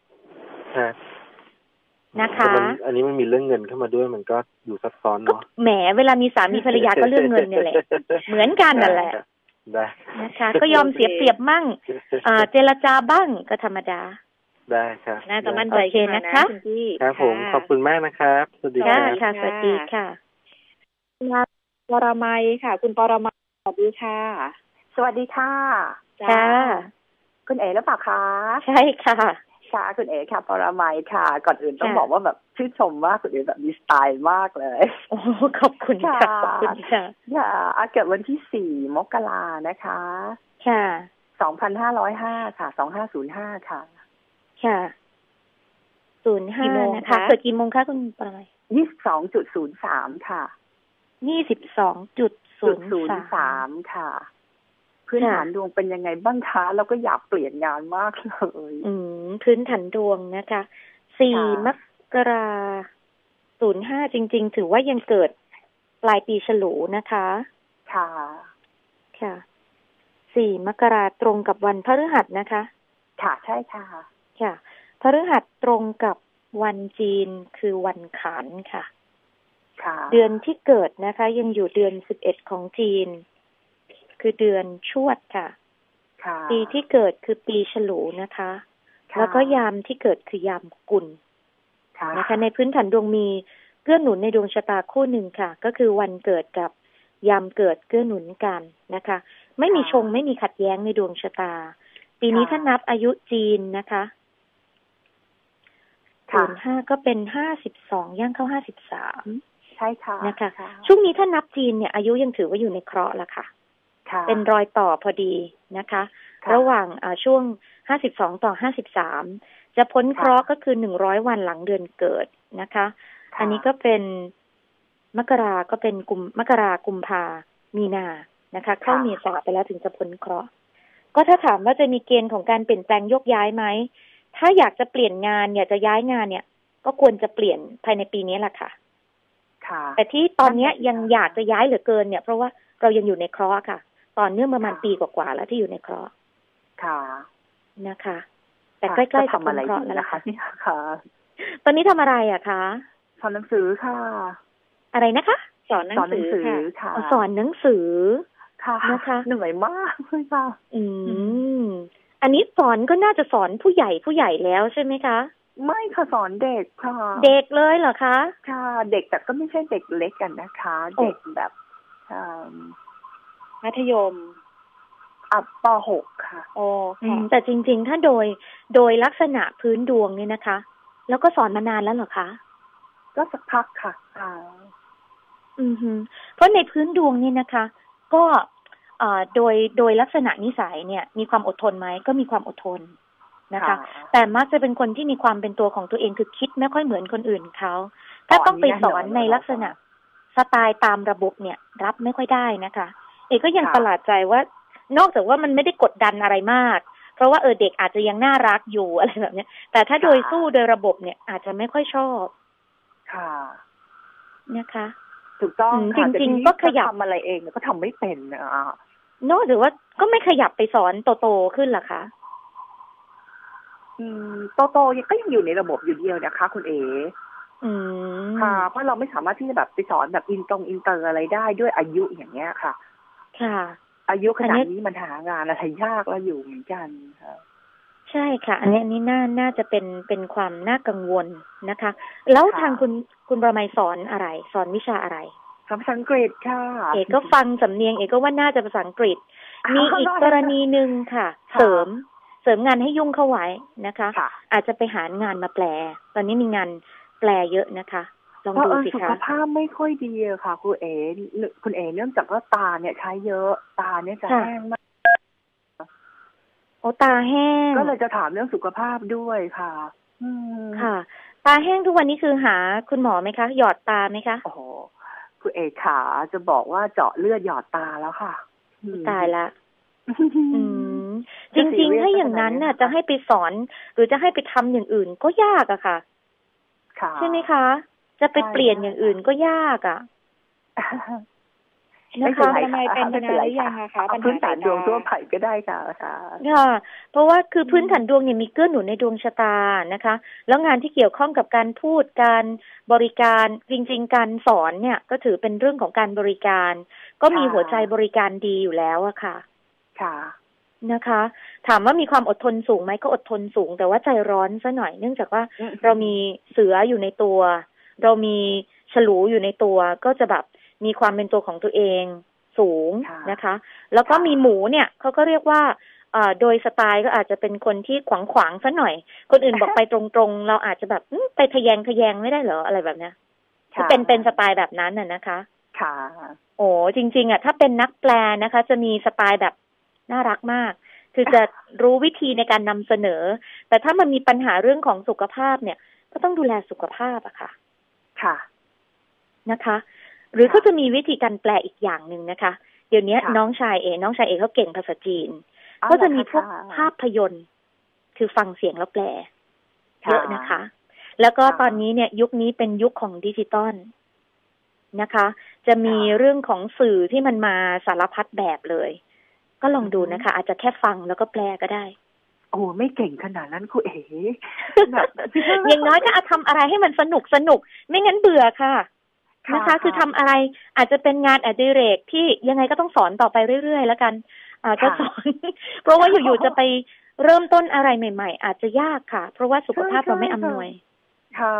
S4: นะคะ
S6: อันนี้มันมีเรื่องเงินเข้ามาด้วยมันก็อยู่ซับซ้อนเนาะ
S4: แหมเวลามีสามีภรรยาก็เรื่องเงินเนี่ยแหละเหมือนกันนั่นแหละ
S6: ได้
S4: นะคะก็ยอมเสียเปรียบมั่งเจรจาบ้างก็ธรรมดา
S6: ได้ครับ
S3: น่าจะมั่นใจ
S4: นะคะ
S3: คุณพี่
S6: ครับผมขอบคุณมากนะครับสวัสดีครับ
S4: ค่ะสวัสดีค่ะ
S3: ปรมัยค่ะคุณปรมัยสวัสดีค่ะ
S7: สวัสดีค่ะ
S4: ค่ะ
S7: คุณเอ๋หรือเปล่าคะ
S4: ใช่ค่ะ
S7: ค่ะคุณเอ๋ค่ะปรมัยค่ะก่อนอื่นต้องบอกว่าแบบชื่นชมว่าคุณเอ๋แบบมีสไตล์มากเลย
S4: โอ้ขอบคุณค่ะขอบคุณค่ะ
S7: ค่ะเกิดวันที่สี่มกรานะคะ
S4: ค่ะ
S7: สองพันห้าร้อยห้าค่ะสองห้าศูนย์ห้าค่ะ
S4: ค่ะศูนย์ห้านะคะเกิดกี่โมงคะคุณปรมัย
S7: ยี่สิบสองจุดศูนย์สามค่ะ
S4: ยี่สิบสองจุดศูนย์
S7: สามค่ะพื้นฐานดวงเป็นยังไงบ้างคะเราก็อยากเปลี่ยนงานมากเลย
S4: อืมพื้นฐานดวงนะคะสี่มกราศูนย์ห้าจริงๆถือว่ายังเกิดปลายปีฉลูนะคะ
S7: ค่ะ
S4: ค่ะสี่มกราตรงกับวันพฤหัสนะคะ
S7: ค่ะใช่ค่ะ
S4: ค่ะพฤหัสตรงกับวันจีนคือวันขานค่ะ
S7: ค่ะ
S4: เดือนที่เกิดนะคะยังอยู่เดือนสิบเอ็ดของจีนคือเดือนชวดค่ะปีที่เกิดคือปีฉลูนะคะแล้วก็ยามที่เกิดคือยามกุลนะคะในพื้นฐานดวงมีเกื้อหนุนในดวงชะตาคู่หนึ่งค่ะก็คือวันเกิดกับยามเกิดเกื้อหนุนกันนะคะไม่มีชงไม่มีขัดแย้งในดวงชะตาปีนี้ถ้านับอายุจีนนะคะศูนย์ห้าก็เป็นห้าสิบสองย่างเข้าห้าสิบสาม
S7: ใช่ค่ะ
S4: นะคะช่วงนี้ถ้านับจีนเนี่ยอายุยังถือว่าอยู่ในเคราะห์ละค่ะเป็นรอยต่อพอดีนะคะระหว่างช่วงห้าสิบสองต่อห้าสิบสามจะพ้นเคราะห์ก็คือหนึ่งร้อยวันหลังเดือนเกิดนะคะอันนี้ก็เป็นมกราก็เป็นกุมมกรากุมภามีนานะคะเข้าเมษาไปแล้วถึงจะพ้นเคราะห์ก็ถ้าถามว่าจะมีเกณฑ์ของการเปลี่ยนแปลงโยกย้ายไหมถ้าอยากจะเปลี่ยนงานอยากจะย้ายงานเนี่ยก็ควรจะเปลี่ยนภายในปีนี้แหละค่ะแต่ที่ตอนนี้ยังอยากจะย้ายเหลือเกินเนี่ยเพราะว่าเรายังอยู่ในเคราะห์ค่ะตอนเนื่องประมาณปีกว่าๆแล้วที่อยู่ในเคราะห์
S7: ค่ะ
S4: นะคะแต่ใกล้ๆกับพ้นเคราะห์แล้ว
S7: นะคะนี่ค่ะ
S4: ตอนนี้ทำอะไรอะคะ
S7: สอนหนังสือค่ะ
S4: อะไรนะคะ
S3: สอนหนังสือค่ะ
S4: สอนหนังสือ
S7: ค่ะนะคะเหนื่อยมากเลยค่ะ
S4: อืมอันนี้สอนก็น่าจะสอนผู้ใหญ่ผู้ใหญ่แล้วใช่ไหมคะ
S7: ไม่ค่ะสอนเด็กค่ะ
S4: เด็กเลยเหรอคะ
S7: ค่ะเด็กแต่ก็ไม่ใช่เด็กเล็กกันนะคะเด็กแบบ
S3: มัธยม
S7: อ่ะป.หก ค่ะ
S4: โอ้แต่จริงๆถ้าโดยโดยลักษณะพื้นดวงเนี่ยนะคะแล้วก็สอนมานานแล้วเหรอคะ
S7: ก็สักพักค่ะอ่า
S4: อือฮึเพราะในพื้นดวงนี่นะคะก็เอ่อโดยโดยลักษณะนิสัยเนี่ยมีความอดทนไหมก็มีความอดทนนะคะแต่มักจะเป็นคนที่มีความเป็นตัวของตัวเองคือคิดไม่ค่อยเหมือนคนอื่นเขาถ้าต้องไปสอนในลักษณะสไตล์ตามระบบเนี่ยรับไม่ค่อยได้นะคะเอกก็ยังประหลาดใจว่านอกจากว่ามันไม่ได้กดดันอะไรมากเพราะว่าเออเด็กอาจจะยังน่ารักอยู่อะไรแบบนี้แต่ถ้าโดยสู้โดยระบบเนี่ยอาจจะไม่ค่อยชอบ
S7: ค่ะ
S4: นะคะ
S7: ถูกต้อง
S4: จริงๆก็ขยับ
S7: ทำอะไรเองก็ทำไม่เป็นอ่ะ
S4: นอกจากว่าก็ไม่ขยับไปสอนโตๆขึ้นหรอคะ
S7: อืมโตๆก็ยังอยู่ในระบบอยู่เดียวนะคะคุณเอ๋
S4: อืม
S7: ค่ะเพราะเราไม่สามารถที่จะแบบไปสอนแบบอินตรงอินเตอร์อะไรได้ด้วยอายุอย่างเงี้ยค่ะ
S4: ค่ะ
S7: อายุขนาดนี้มันหางานอะไรยากแล้วอยู่เหมือนกันค่ะ
S4: ใช่ค่ะอันนี้อันนี้น่าน่าจะเป็นเป็นความน่ากังวลนะคะแล้วทางคุณคุณประมัยสอนอะไรสอนวิชาอะไร
S7: ภาษาอังกฤษค่ะ
S4: เอกก็ฟังสำเนียงเอกก็ว่าน่าจะภาษาอังกฤษมีอีกกรณีหนึ่งค่ะเสริมเสริมงานให้ยุ่งเข้าไว้นะคะอาจจะไปหางานมาแปลตอนนี้มีงานแปลเยอะนะคะลองดูสิคะ
S7: สุขภาพไม่ค่อยดีค่ะคุณเอ๋คุณเอ๋เนื่องจากว่าตาเนี่ยใช้เยอะตาเนี่ยจะแห้งมาก
S4: โอ้ตาแห้ง
S7: ก็เลยจะถามเรื่องสุขภาพด้วยค่ะอืม
S4: ค่ะตาแห้งทุกวันนี้คือหาคุณหมอไหมคะหยอดตาไหมคะ
S7: โอ้โหคุณเอ๋ขาจะบอกว่าเจาะเลือดหยอดตาแล้วค่ะ
S4: ตายละจริงๆถ้าอย่างนั้นน่ะจะให้ไปสอนหรือจะให้ไปทำอย่างอื่นก็ยากอะค่ะใช่ไหมคะจะไปเปลี่ยนอย่างอื่นก็ยากอะ
S7: นะคะทำไมเป็นมานานหรือยังคะพื้นฐานดวงทั่วไปก็ได้ค่ะค่ะ
S4: เพราะว่าคือพื้นฐานดวงเนี่ยมีเกื้อหนุนในดวงชะตานะคะแล้วงานที่เกี่ยวข้องกับการพูดการบริการจริงๆการสอนเนี่ยก็ถือเป็นเรื่องของการบริการก็มีหัวใจบริการดีอยู่แล้วอะค่ะ
S7: ค่ะ
S4: นะคะถามว่ามีความอดทนสูงไหมก็อดทนสูงแต่ว่าใจร้อนซะหน่อยเนื่องจากว่าเรามีเสืออยู่ในตัวเรามีฉลูอยู่ในตัวก็จะแบบมีความเป็นตัวของตัวเองสูงนะคะแล้วก็มีหมูเนี่ยเขาก็เรียกว่าโดยสไตล์ก็อาจจะเป็นคนที่ขวางขวางซะหน่อยคนอื่นบอกไปตรงๆเราอาจจะแบบไปทะแยงทะแยงไม่ได้เหรออะไรแบบเนี้ยที่เป็นเป็นสไตล์แบบนั้นน่ะนะคะ
S7: ค่ะ
S4: โอ้จริงๆอ่ะถ้าเป็นนักแปลนะคะจะมีสไตล์แบบน่ารักมากคือจะรู้วิธีในการนำเสนอแต่ถ้ามันมีปัญหาเรื่องของสุขภาพเนี่ยก็ต้องดูแลสุขภาพอะค่ะ
S7: ค่ะ
S4: นะคะหรือเขาจะมีวิธีการแปลอีกอย่างหนึ่งนะคะเดี๋ยวนี้น้องชายเอน้องชายเอเขาเก่งภาษาจีนก็จะมีพวกภาพยนตร์คือฟังเสียงแล้วแปลเยอะนะคะแล้วก็ตอนนี้เนี่ยยุคนี้เป็นยุคของดิจิตอลนะคะจะมีเรื่องของสื่อที่มันมาสารพัดแบบเลยก็ลองดูนะคะอาจจะแค่ฟังแล้วก็แปลก็ได้
S7: โอ้ไม่เก่งขนาดนั้นครูเอ๋
S4: อย่างน้อยก็เอาทำอะไรให้มันสนุกสนุกไม่งั้นเบื่อค่ะนะคะคือทำอะไรอาจจะเป็นงานอดิเรกที่ยังไงก็ต้องสอนต่อไปเรื่อยๆแล้วกันอ่าก็สอนเพราะว่าอยู่ๆจะไปเริ่มต้นอะไรใหม่ๆอาจจะยากค่ะเพราะว่าสุขภาพเราไม่อำนวย
S7: ค่ะ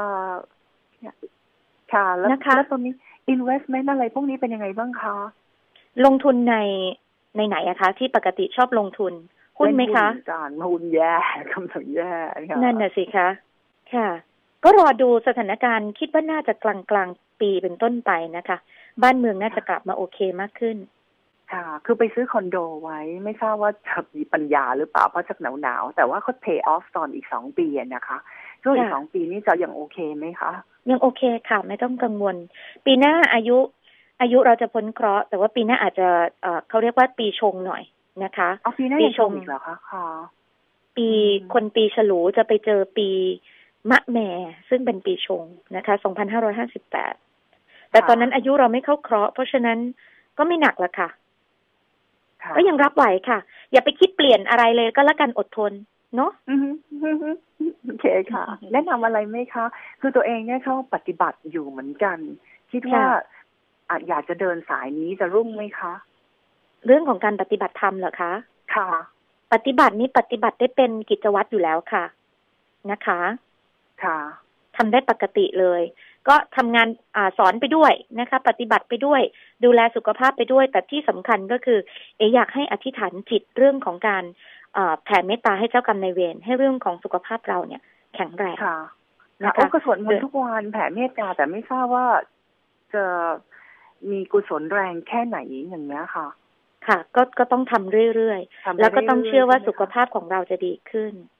S7: ค่ะแล้วแล้วตอนนี้ investment อะไรพวกนี้เป็นยังไงบ้างคะ
S4: ลงทุนในในไหนอะคะที่ปกติชอบลงทุนหุ้นไหมคะ
S7: การหุ้นแย่คำสั่งแย่
S4: นั่นน่ะสิคะค่ะก็รอดูสถานการณ์คิดว่าน่าจะกลางกลางปีเป็นต้นไปนะคะบ้านเมืองน่าจะกลับมาโอเคมากขึ้น
S7: ค่ะคือไปซื้อคอนโดไว้ไม่ทราบว่าจะมีปัญญาหรือเปล่าเพราะจากหนาวๆแต่ว่าเขา pay off ตอนอีกสองปีนะคะช่วงอีกสองปีนี้จะยังโอเคไหมคะ
S4: ยังโอเคค่ะไม่ต้องกังวลปีหน้าอายุอายุเราจะพ้นเคราะห์แต่ว่าปีหน้าอาจจะเอ่อเขาเรียกว่าปีชงหน่อยนะคะ
S7: เอาปีหน้าปีชงอีกเหรอคะค่ะ
S4: ปีคนปีฉลูจะไปเจอปีมะแม่ซึ่งเป็นปีชงนะคะสองพันห้าร้อยห้าสิบแปดแต่ตอนนั้นอายุเราไม่เข้าเคราะห์เพราะฉะนั้นก็ไม่หนักละค่ะก็ยังรับไหวค่ะอย่าไปคิดเปลี่ยนอะไรเลยก็แล้วกันอดทนเนาะ
S7: โอเคค่ะแนะนำอะไรไหมคะคือตัวเองเนี่ยเขาปฏิบัติอยู่เหมือนกันคิดว่าอยากจะเดินสายนี้จะรุ่งไหมคะ
S4: เรื่องของการปฏิบัติธรรมเหรอคะ
S7: ค่ะ
S4: ปฏิบัตินี้ปฏิบัติได้เป็นกิจวัตรอยู่แล้วค่ะนะคะ
S7: ค่ะ
S4: ทำได้ปกติเลยก็ทำงานอ่าสอนไปด้วยนะคะปฏิบัติไปด้วยดูแลสุขภาพไปด้วยแต่ที่สำคัญก็คือเออยากให้อธิษฐานจิตเรื่องของการแผ่เมตตาให้เจ้ากรรมนายเวรให้เรื่องของสุขภาพเราเนี่ยแข็งแรง
S7: ค่ะนะคะก็สวดมนต์ทุกวันแผ่เมตตาแต่ไม่ทราบว่าจะมีกุศลแรงแค่ไหนอย่างนี้ค่ะ
S4: ค่ะก็ก็ต้องทำเรื่อยๆแล้วก็ต้องเชื่อว่าสุขภาพของเราจะดีขึ้น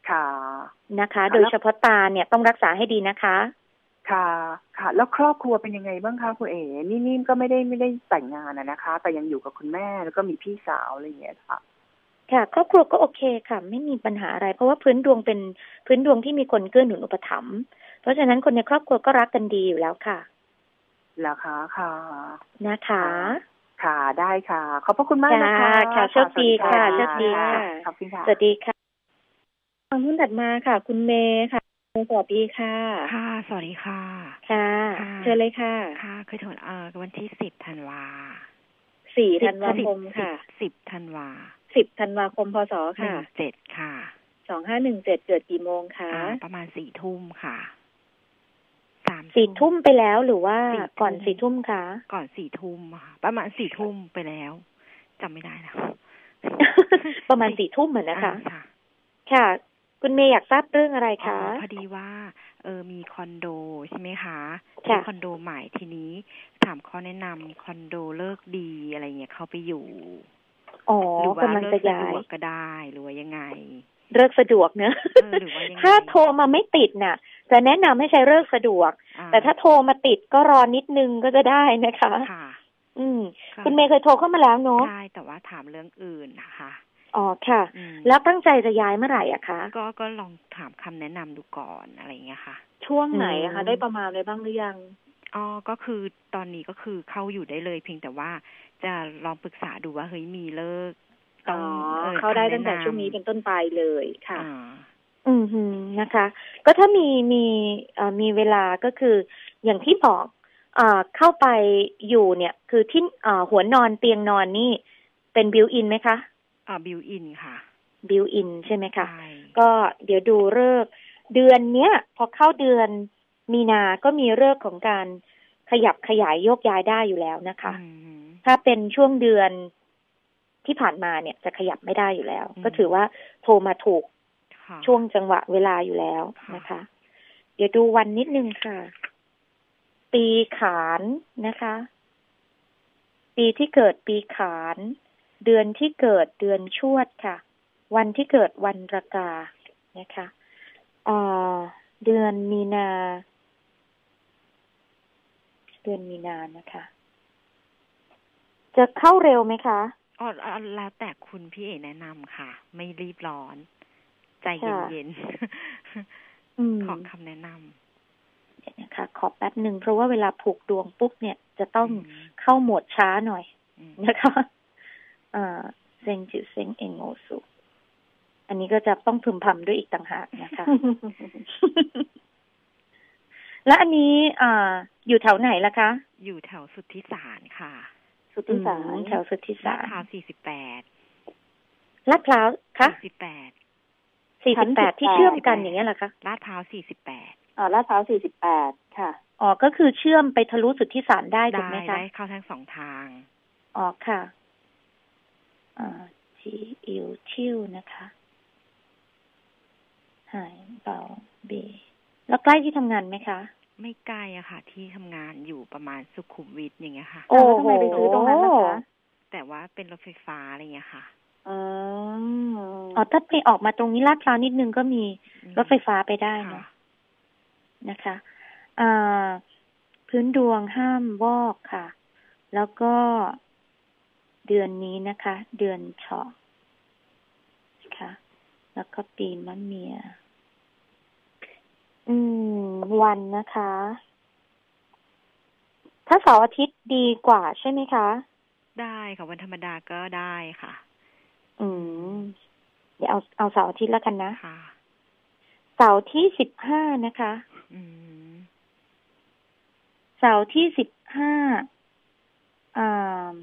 S7: ค่ะ
S4: นะคะ โดยเฉพาะตาเนี่ยต้องรักษาให้ดีนะคะ
S7: ค่ะค่ะแล้วครอบครัวเป็นยังไงบ้างคะคุณเอ๋นี่นี่ก็ไม่ได้ไม่ได้แต่งงานอะนะคะแต่ยังอยู่กับคุณแม่แล้วก็มีพี่สาวอะไรอย่างเงี้ยค่ะ
S4: ค่ะครอบครัวก็โอเคค่ะไม่มีปัญหาอะไรเพราะว่าพื้นดวงเป็นพื้นดวงที่มีคนเกื้อหนุนอุปถัมภ์เพราะฉะนั้นคนในครอบครัวก็รักกันดีอยู่แล้วค่ะ
S7: แล้วคะค่ะ
S4: นะคะ
S7: ค่ะได้ค่ะขอบพระคุณมากนะคะ
S4: ค่ะโชคดีค่ะโชคดีค่ะ
S7: ขอบคุณค่ะ
S4: สวัสดีค่ะทางรุ่นถัดมาค่ะคุณเมย์ค่ะสวัสดีค่ะ
S8: ค่ะสวัสดีค่ะ
S4: ค่ะเชิญเลยค่ะ
S8: ค่ะคือถึงเอ่อวันที่สิบธันวา
S4: สี่ธันวาคมค่ะ
S8: สิบธันวา
S4: สิบธันวาคมพศค่ะ
S8: เจ็ดค่ะ
S4: สองห้าหนึ่งเจ็ดเกิดกี่โมงคะ
S8: ประมาณสี่ทุ่มค่ะ
S4: สามสี่ทุ่มไปแล้วหรือว่าก่อนสี่ทุ่มคะ
S8: ก่อนสี่ทุ่มค่ะประมาณสี่ทุ่มไปแล้วจำไม่ได้แล้ว
S4: ประมาณสี่ทุ่มเหมือนนะคะค่ะคุณเมย์อยากทราบเรื่องอะไรคะ
S8: พอดีว่าเออมีคอนโดใช่ไหมคะคอนโดใหม่ทีนี้ถามข้อแนะนำคอนโดเลิกดีอะไรเงี้ยเข้าไปอยู่
S4: อ๋อ
S8: หรือว่าเลิกสะดวกก็ได้หรือว่ายังไง
S4: เลิกสะดวกเนอะถ้าโทรมาไม่ติดน่ะจะแนะนำให้ใช้เลิกสะดวกแต่ถ้าโทรมาติดก็รอนิดนึงก็จะได้นะคะ
S8: ค่ะ
S4: อืมคุณเมย์เคยโทรเข้ามาแล้วเนาะ
S8: ใช่แต่ว่าถามเรื่องอื่นนะคะ
S4: อ๋อค่ะแล้วตั้งใจจะย้ายเมื่อไหร่อะคะ
S8: ก็ก็ลองถามคำแนะนำดูก่อนอะไรเงี้ยค่ะ
S4: ช่วงไหนอะคะได้ประมาณอะไรบ้างหรือยัง
S8: อ๋อก็คือตอนนี้ก็คือเข้าอยู่ได้เลยเพียงแต่ว่าจะลองปรึกษาดูว่าเฮ้ยมีเลิก
S4: ต้องเข้าได้ตั้งแต่ช่วงนี้เป็นต้นไปเลยค่ะอืมฮึนะคะ ก็ถ้ามีมีเอ่อมีเวลาก็คืออย่างที่บอกเอ่อเข้าไปอยู่เนี่ยคือที่เอ่อหัวนอนเตียงนอนนี่เป็นบิวอินไหมคะ
S8: อ่าบิวอินค่ะ
S4: บิวอินใช่ไหมคะก็เดี๋ยวดูฤกษ์เดือนเนี้ยพอเข้าเดือนมีนาก็มีฤกษ์ของการขยับขยายโยกย้ายได้อยู่แล้วนะคะถ้าเป็นช่วงเดือนที่ผ่านมาเนี่ยจะขยับไม่ได้อยู่แล้วก็ถือว่าโทรมาถูกช่วงจังหวะเวลาอยู่แล้วนะคะเดี๋ยวดูวันนิดนึงค่ะปีขานนะคะปีที่เกิดปีขานเดือนที่เกิดเดือนชวดค่ะวันที่เกิดวันรากานะคะอ่าเดือนมีนาเดือนมีนานะคะจะเข้าเร็วไหมคะ
S8: อ๋อแล้วแต่คุณพี่เอ๋แนะนำค่ะไม่รีบร้อนใจเย็นๆขอคำแนะน
S4: ำเดี๋ยวนะคะขอแป๊บหนึ่งเพราะว่าเวลาผูกดวงปุ๊บเนี่ยจะต้องเข้าโหมดช้าหน่อยนะคะอ่าเซ็งจิเซ็งเองโงสุอันนี้ก็จะต้องพึมพำด้วยอีกต่างหากนะคะ แล้วอันนี้อ่าอยู่แถวไหนล่ะคะ
S8: อยู่แถวสุทธิสารค่ะ
S4: สุทธิสารแถวสุทธิสาร
S8: ลาดพร้าวสี่สิบแปด
S4: ลาดพร้าวคะ
S8: สี่สิบแปด
S4: สี่สิบแปดที่เชื่อมกันอย่างเงี้ยเหรอคะ
S8: ลาดพร้าวสี่สิบแปด
S4: อ๋อลาดพร้าวสี่สิบแปดค่ะอ๋อก็คือเชื่อมไปทะลุสุทธิสารได้ถูกไหมคะ
S8: ได้เข้าทั้งสองทาง
S4: อ๋อค่ะอ่าทีอิวชิวนะคะหายเบาเบแล้วใกล้ที่ทำงานไหมคะ
S8: ไม่ใกล้อะค่ะที่ทำงานอยู่ประมาณสุขุมวิทอย่างเงี้ยค่ะ
S4: โอ้ทำไมไปซื้อตรงนั้นนะคะ
S8: แต่ว่าเป็นรถไฟฟ้าอะไรเงี้ยค่ะ
S4: อ๋ออ๋อถ้าไปออกมาตรงนี้ลาดพร้าวนิดนึงก็มีรถไฟฟ้าไปได้เนาะนะคะอ่าพื้นดวงห้ามวอกค่ะแล้วก็เดือนนี้นะคะ เดือนเฉาะค่ะแล้วก็ปีมะเมียอืมวันนะคะถ้าเสาร์อาทิตย์ดีกว่าใช่ไหมคะ
S8: ได้ค่ะวันธรรมดาก็ได้ค่ะ
S4: อืมเดี๋ยวเอาเอาเสาร์อาทิตย์แล้วกันนะ
S8: ค่ะ
S4: เสาร์ที่สิบห้านะคะ
S8: อืม
S4: เสาร์ที่สิบห้าอ่า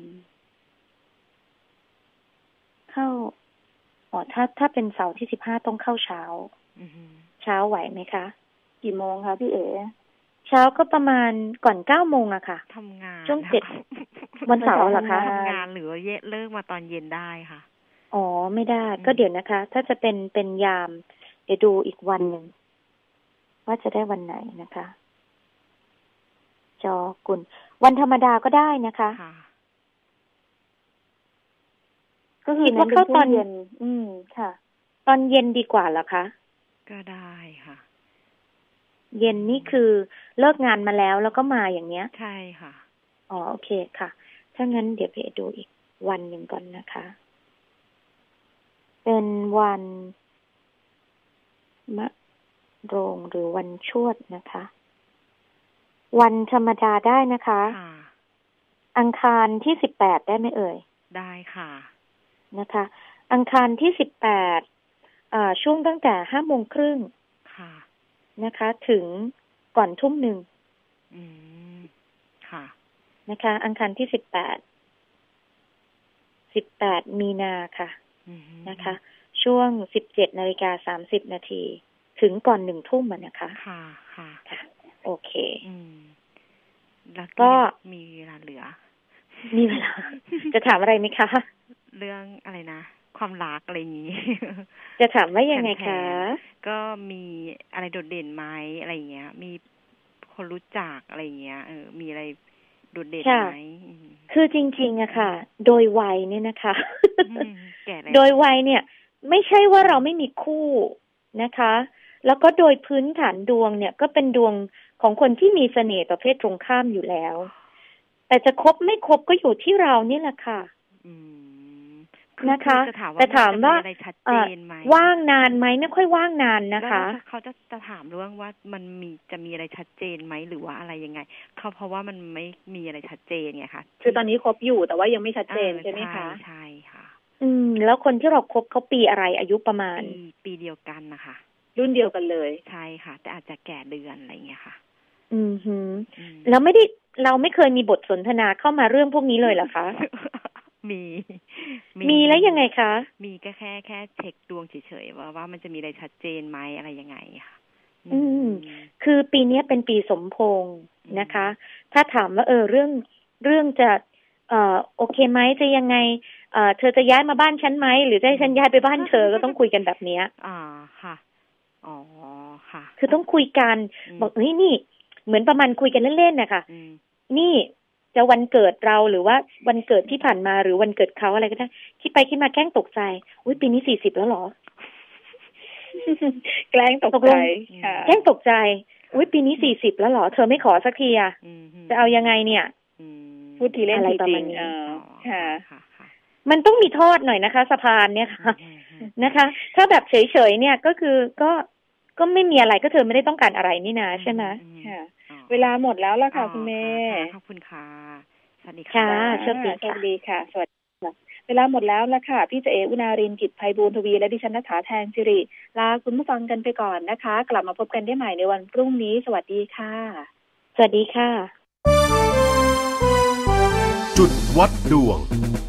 S4: เข้าอ๋อถ้าถ้าเป็นเสาร์ที่สิบห้าต้องเข้าเช้าเช้าไหวไหมคะกี่โมงคะพี่เอ๋เช้าก็ประมาณก่อนเก้าโมงอะค่ะ
S8: ทำงาน
S4: ช่วงเจ็ดวันเสาร์เหรอคะ
S8: ทำงานหรือเยเลิกมาตอนเย็นได้ค่ะ
S4: อ๋อไม่ได้ก็เดี๋ยวนะคะถ้าจะเป็นเป็นยามเดี๋ยวดูอีกวันหนึ่งว่าจะได้วันไหนนะคะจอกุลวันธรรมดาก็ได้นะคะก็คือว่าเข้าตอนเย็นอืมค่ะตอนเย็นดีกว่าเหรอคะ
S8: ก็ได้ค่ะ
S4: เย็นนี่คือเลิกงานมาแล้วแล้วก็มาอย่างเนี้ย
S8: ใช่ค่ะ
S4: อ๋อโอเคค่ะถ้างั้นเดี๋ยวไปดูอีกวันหนึ่งก่อนนะคะเป็นวันมะโรงหรือวันชวดนะคะวันธรรมดาได้นะคะอังคารที่สิบแปดได้ไหมเอ่ย
S8: ได้ค่ะ
S4: นะคะอังคารที่สิบแปดอ่าช่วงตั้งแต่ห้าโมงครึ่ง
S8: ค่ะ
S4: นะคะถึงก่อนทุ่มหนึ่ง
S8: อืมค่ะ
S4: นะคะอังคารที่สิบแปดสิบแปดมีนาค่ะนะคะช่วงสิบเจ็ดนาฬิกาสามสิบนาทีถึงก่อนหนึ่งทุ่มนะคะ
S8: ค่ะค่ะ
S4: ค่ะโอเค
S8: อืมแล้ว
S4: ก็
S8: มีเวลาเหลือ
S4: มีเวลาจะถามอะไรไหมคะ
S8: เรื่องอะไรนะความรักอะไรอย่างนี้
S4: จะถามว่ายังไงคะ
S8: ก็มีอะไรโดดเด่นไหมอะไรอย่างเงี้ยมีคนรู้จักอะไรอย่างเงี้ยเออมีอะไรโดดเด่นไหม
S4: คือจริงๆอะค่ะโดยวัยเนี่ยนะคะโดยวัยเนี่ยไม่ใช่ว่าเราไม่มีคู่นะคะแล้วก็โดยพื้นฐานดวงเนี่ยก็เป็นดวงของคนที่มีเสน่ห์ต่อเพศตรงข้ามอยู่แล้วแต่จะคบไม่คบก็อยู่ที่เรานี่แหละค่ะนะคะแต่ถามว่าว่างนานไหมไม่ค่อยว่างนานนะคะ
S8: เขาจะจะถามเรื่องว่ามันมีจะมีอะไรชัดเจนไหมหรือว่าอะไรยังไงเขาเพราะว่ามันไม่มีอะไรชัดเจนไงคะ
S1: คือตอนนี้คบอยู่แต่ว่ายังไม่ชัดเจนใช่ไหมคะ
S8: ใช่ค่ะ
S4: อืมแล้วคนที่เราคบเขาปีอะไรอายุประมาณ
S8: ปีปีเดียวกันนะคะ
S1: รุ่นเดียวกันเลย
S8: ใช่ค่ะแต่อาจจะแก่เดือนอะไรอย่างเงี้ยค่ะ
S4: อือหือแล้วไม่ได้เราไม่เคยมีบทสนทนาเข้ามาเรื่องพวกนี้เลยเหรอคะ
S8: มี
S4: มีแล้วยังไงคะ
S8: มีก็แค่แค่เช็คดวงเฉยๆว่าว่ามันจะมีอะไรชัดเจนไหมอะไรยังไงค่ะ
S4: อืมคือปีนี้เป็นปีสมพงษ์นะคะถ้าถามว่าเออเรื่องเรื่องจะเอ่อโอเคไหมจะยังไงเอ่อเธอจะย้ายมาบ้านฉันไหมหรือจะให้ฉันย้ายไปบ้านเธอก็ต้องคุยกันแบบนี้
S8: อ่าค่ะอ๋อค่ะ
S4: คือต้องคุยกันบอกเฮ้ยนี่เหมือนประมาณคุยกันเล่นๆนะคะนี่จะวันเกิดเราหรือว่าวันเกิดที่ผ่านมาหรือวันเกิดเขาอะไรก็ได้คิดไปคิดมาแกล้งตกใจอุ๊ยปีนี้สี่สิบแล้วเหรอ
S1: แกล้งตกใจ
S4: แกล้งตกใจอุ๊ยปีนี้สี่สิบแล้วเหรอเธอไม่ขอสักทีอ่ะจะเอายังไงเนี่ย
S1: พูดทีเล่นทีจริงเออค่ะ
S4: มันต้องมีทอดหน่อยนะคะสะพานเนี่ยค่ะนะคะถ้าแบบเฉยๆเนี่ยก็คือก็ก็ไม่มีอะไรก็เธอไม่ได้ต้องการอะไรนี่นะใช่ไหม
S1: ค่ะเวลาหมดแล้วล่ะค่ะคุณเมย์
S8: ขอบคุณค่ะสวัสดี
S4: ค่ะโชคดี
S1: โชคดีค่ะสวัสดีค่ะเวลาหมดแล้วละค่ะพี่เจเออุณารินทร์กิจไพบูลย์ทวีและดิฉันณฐาแทนสิริลาคุณผู้ฟังกันไปก่อนนะคะกลับมาพบกันได้ใหม่ในวันพรุ่งนี้สวัสดีค่ะ
S4: สวัสดีค่ะ
S5: จุดวัดดวง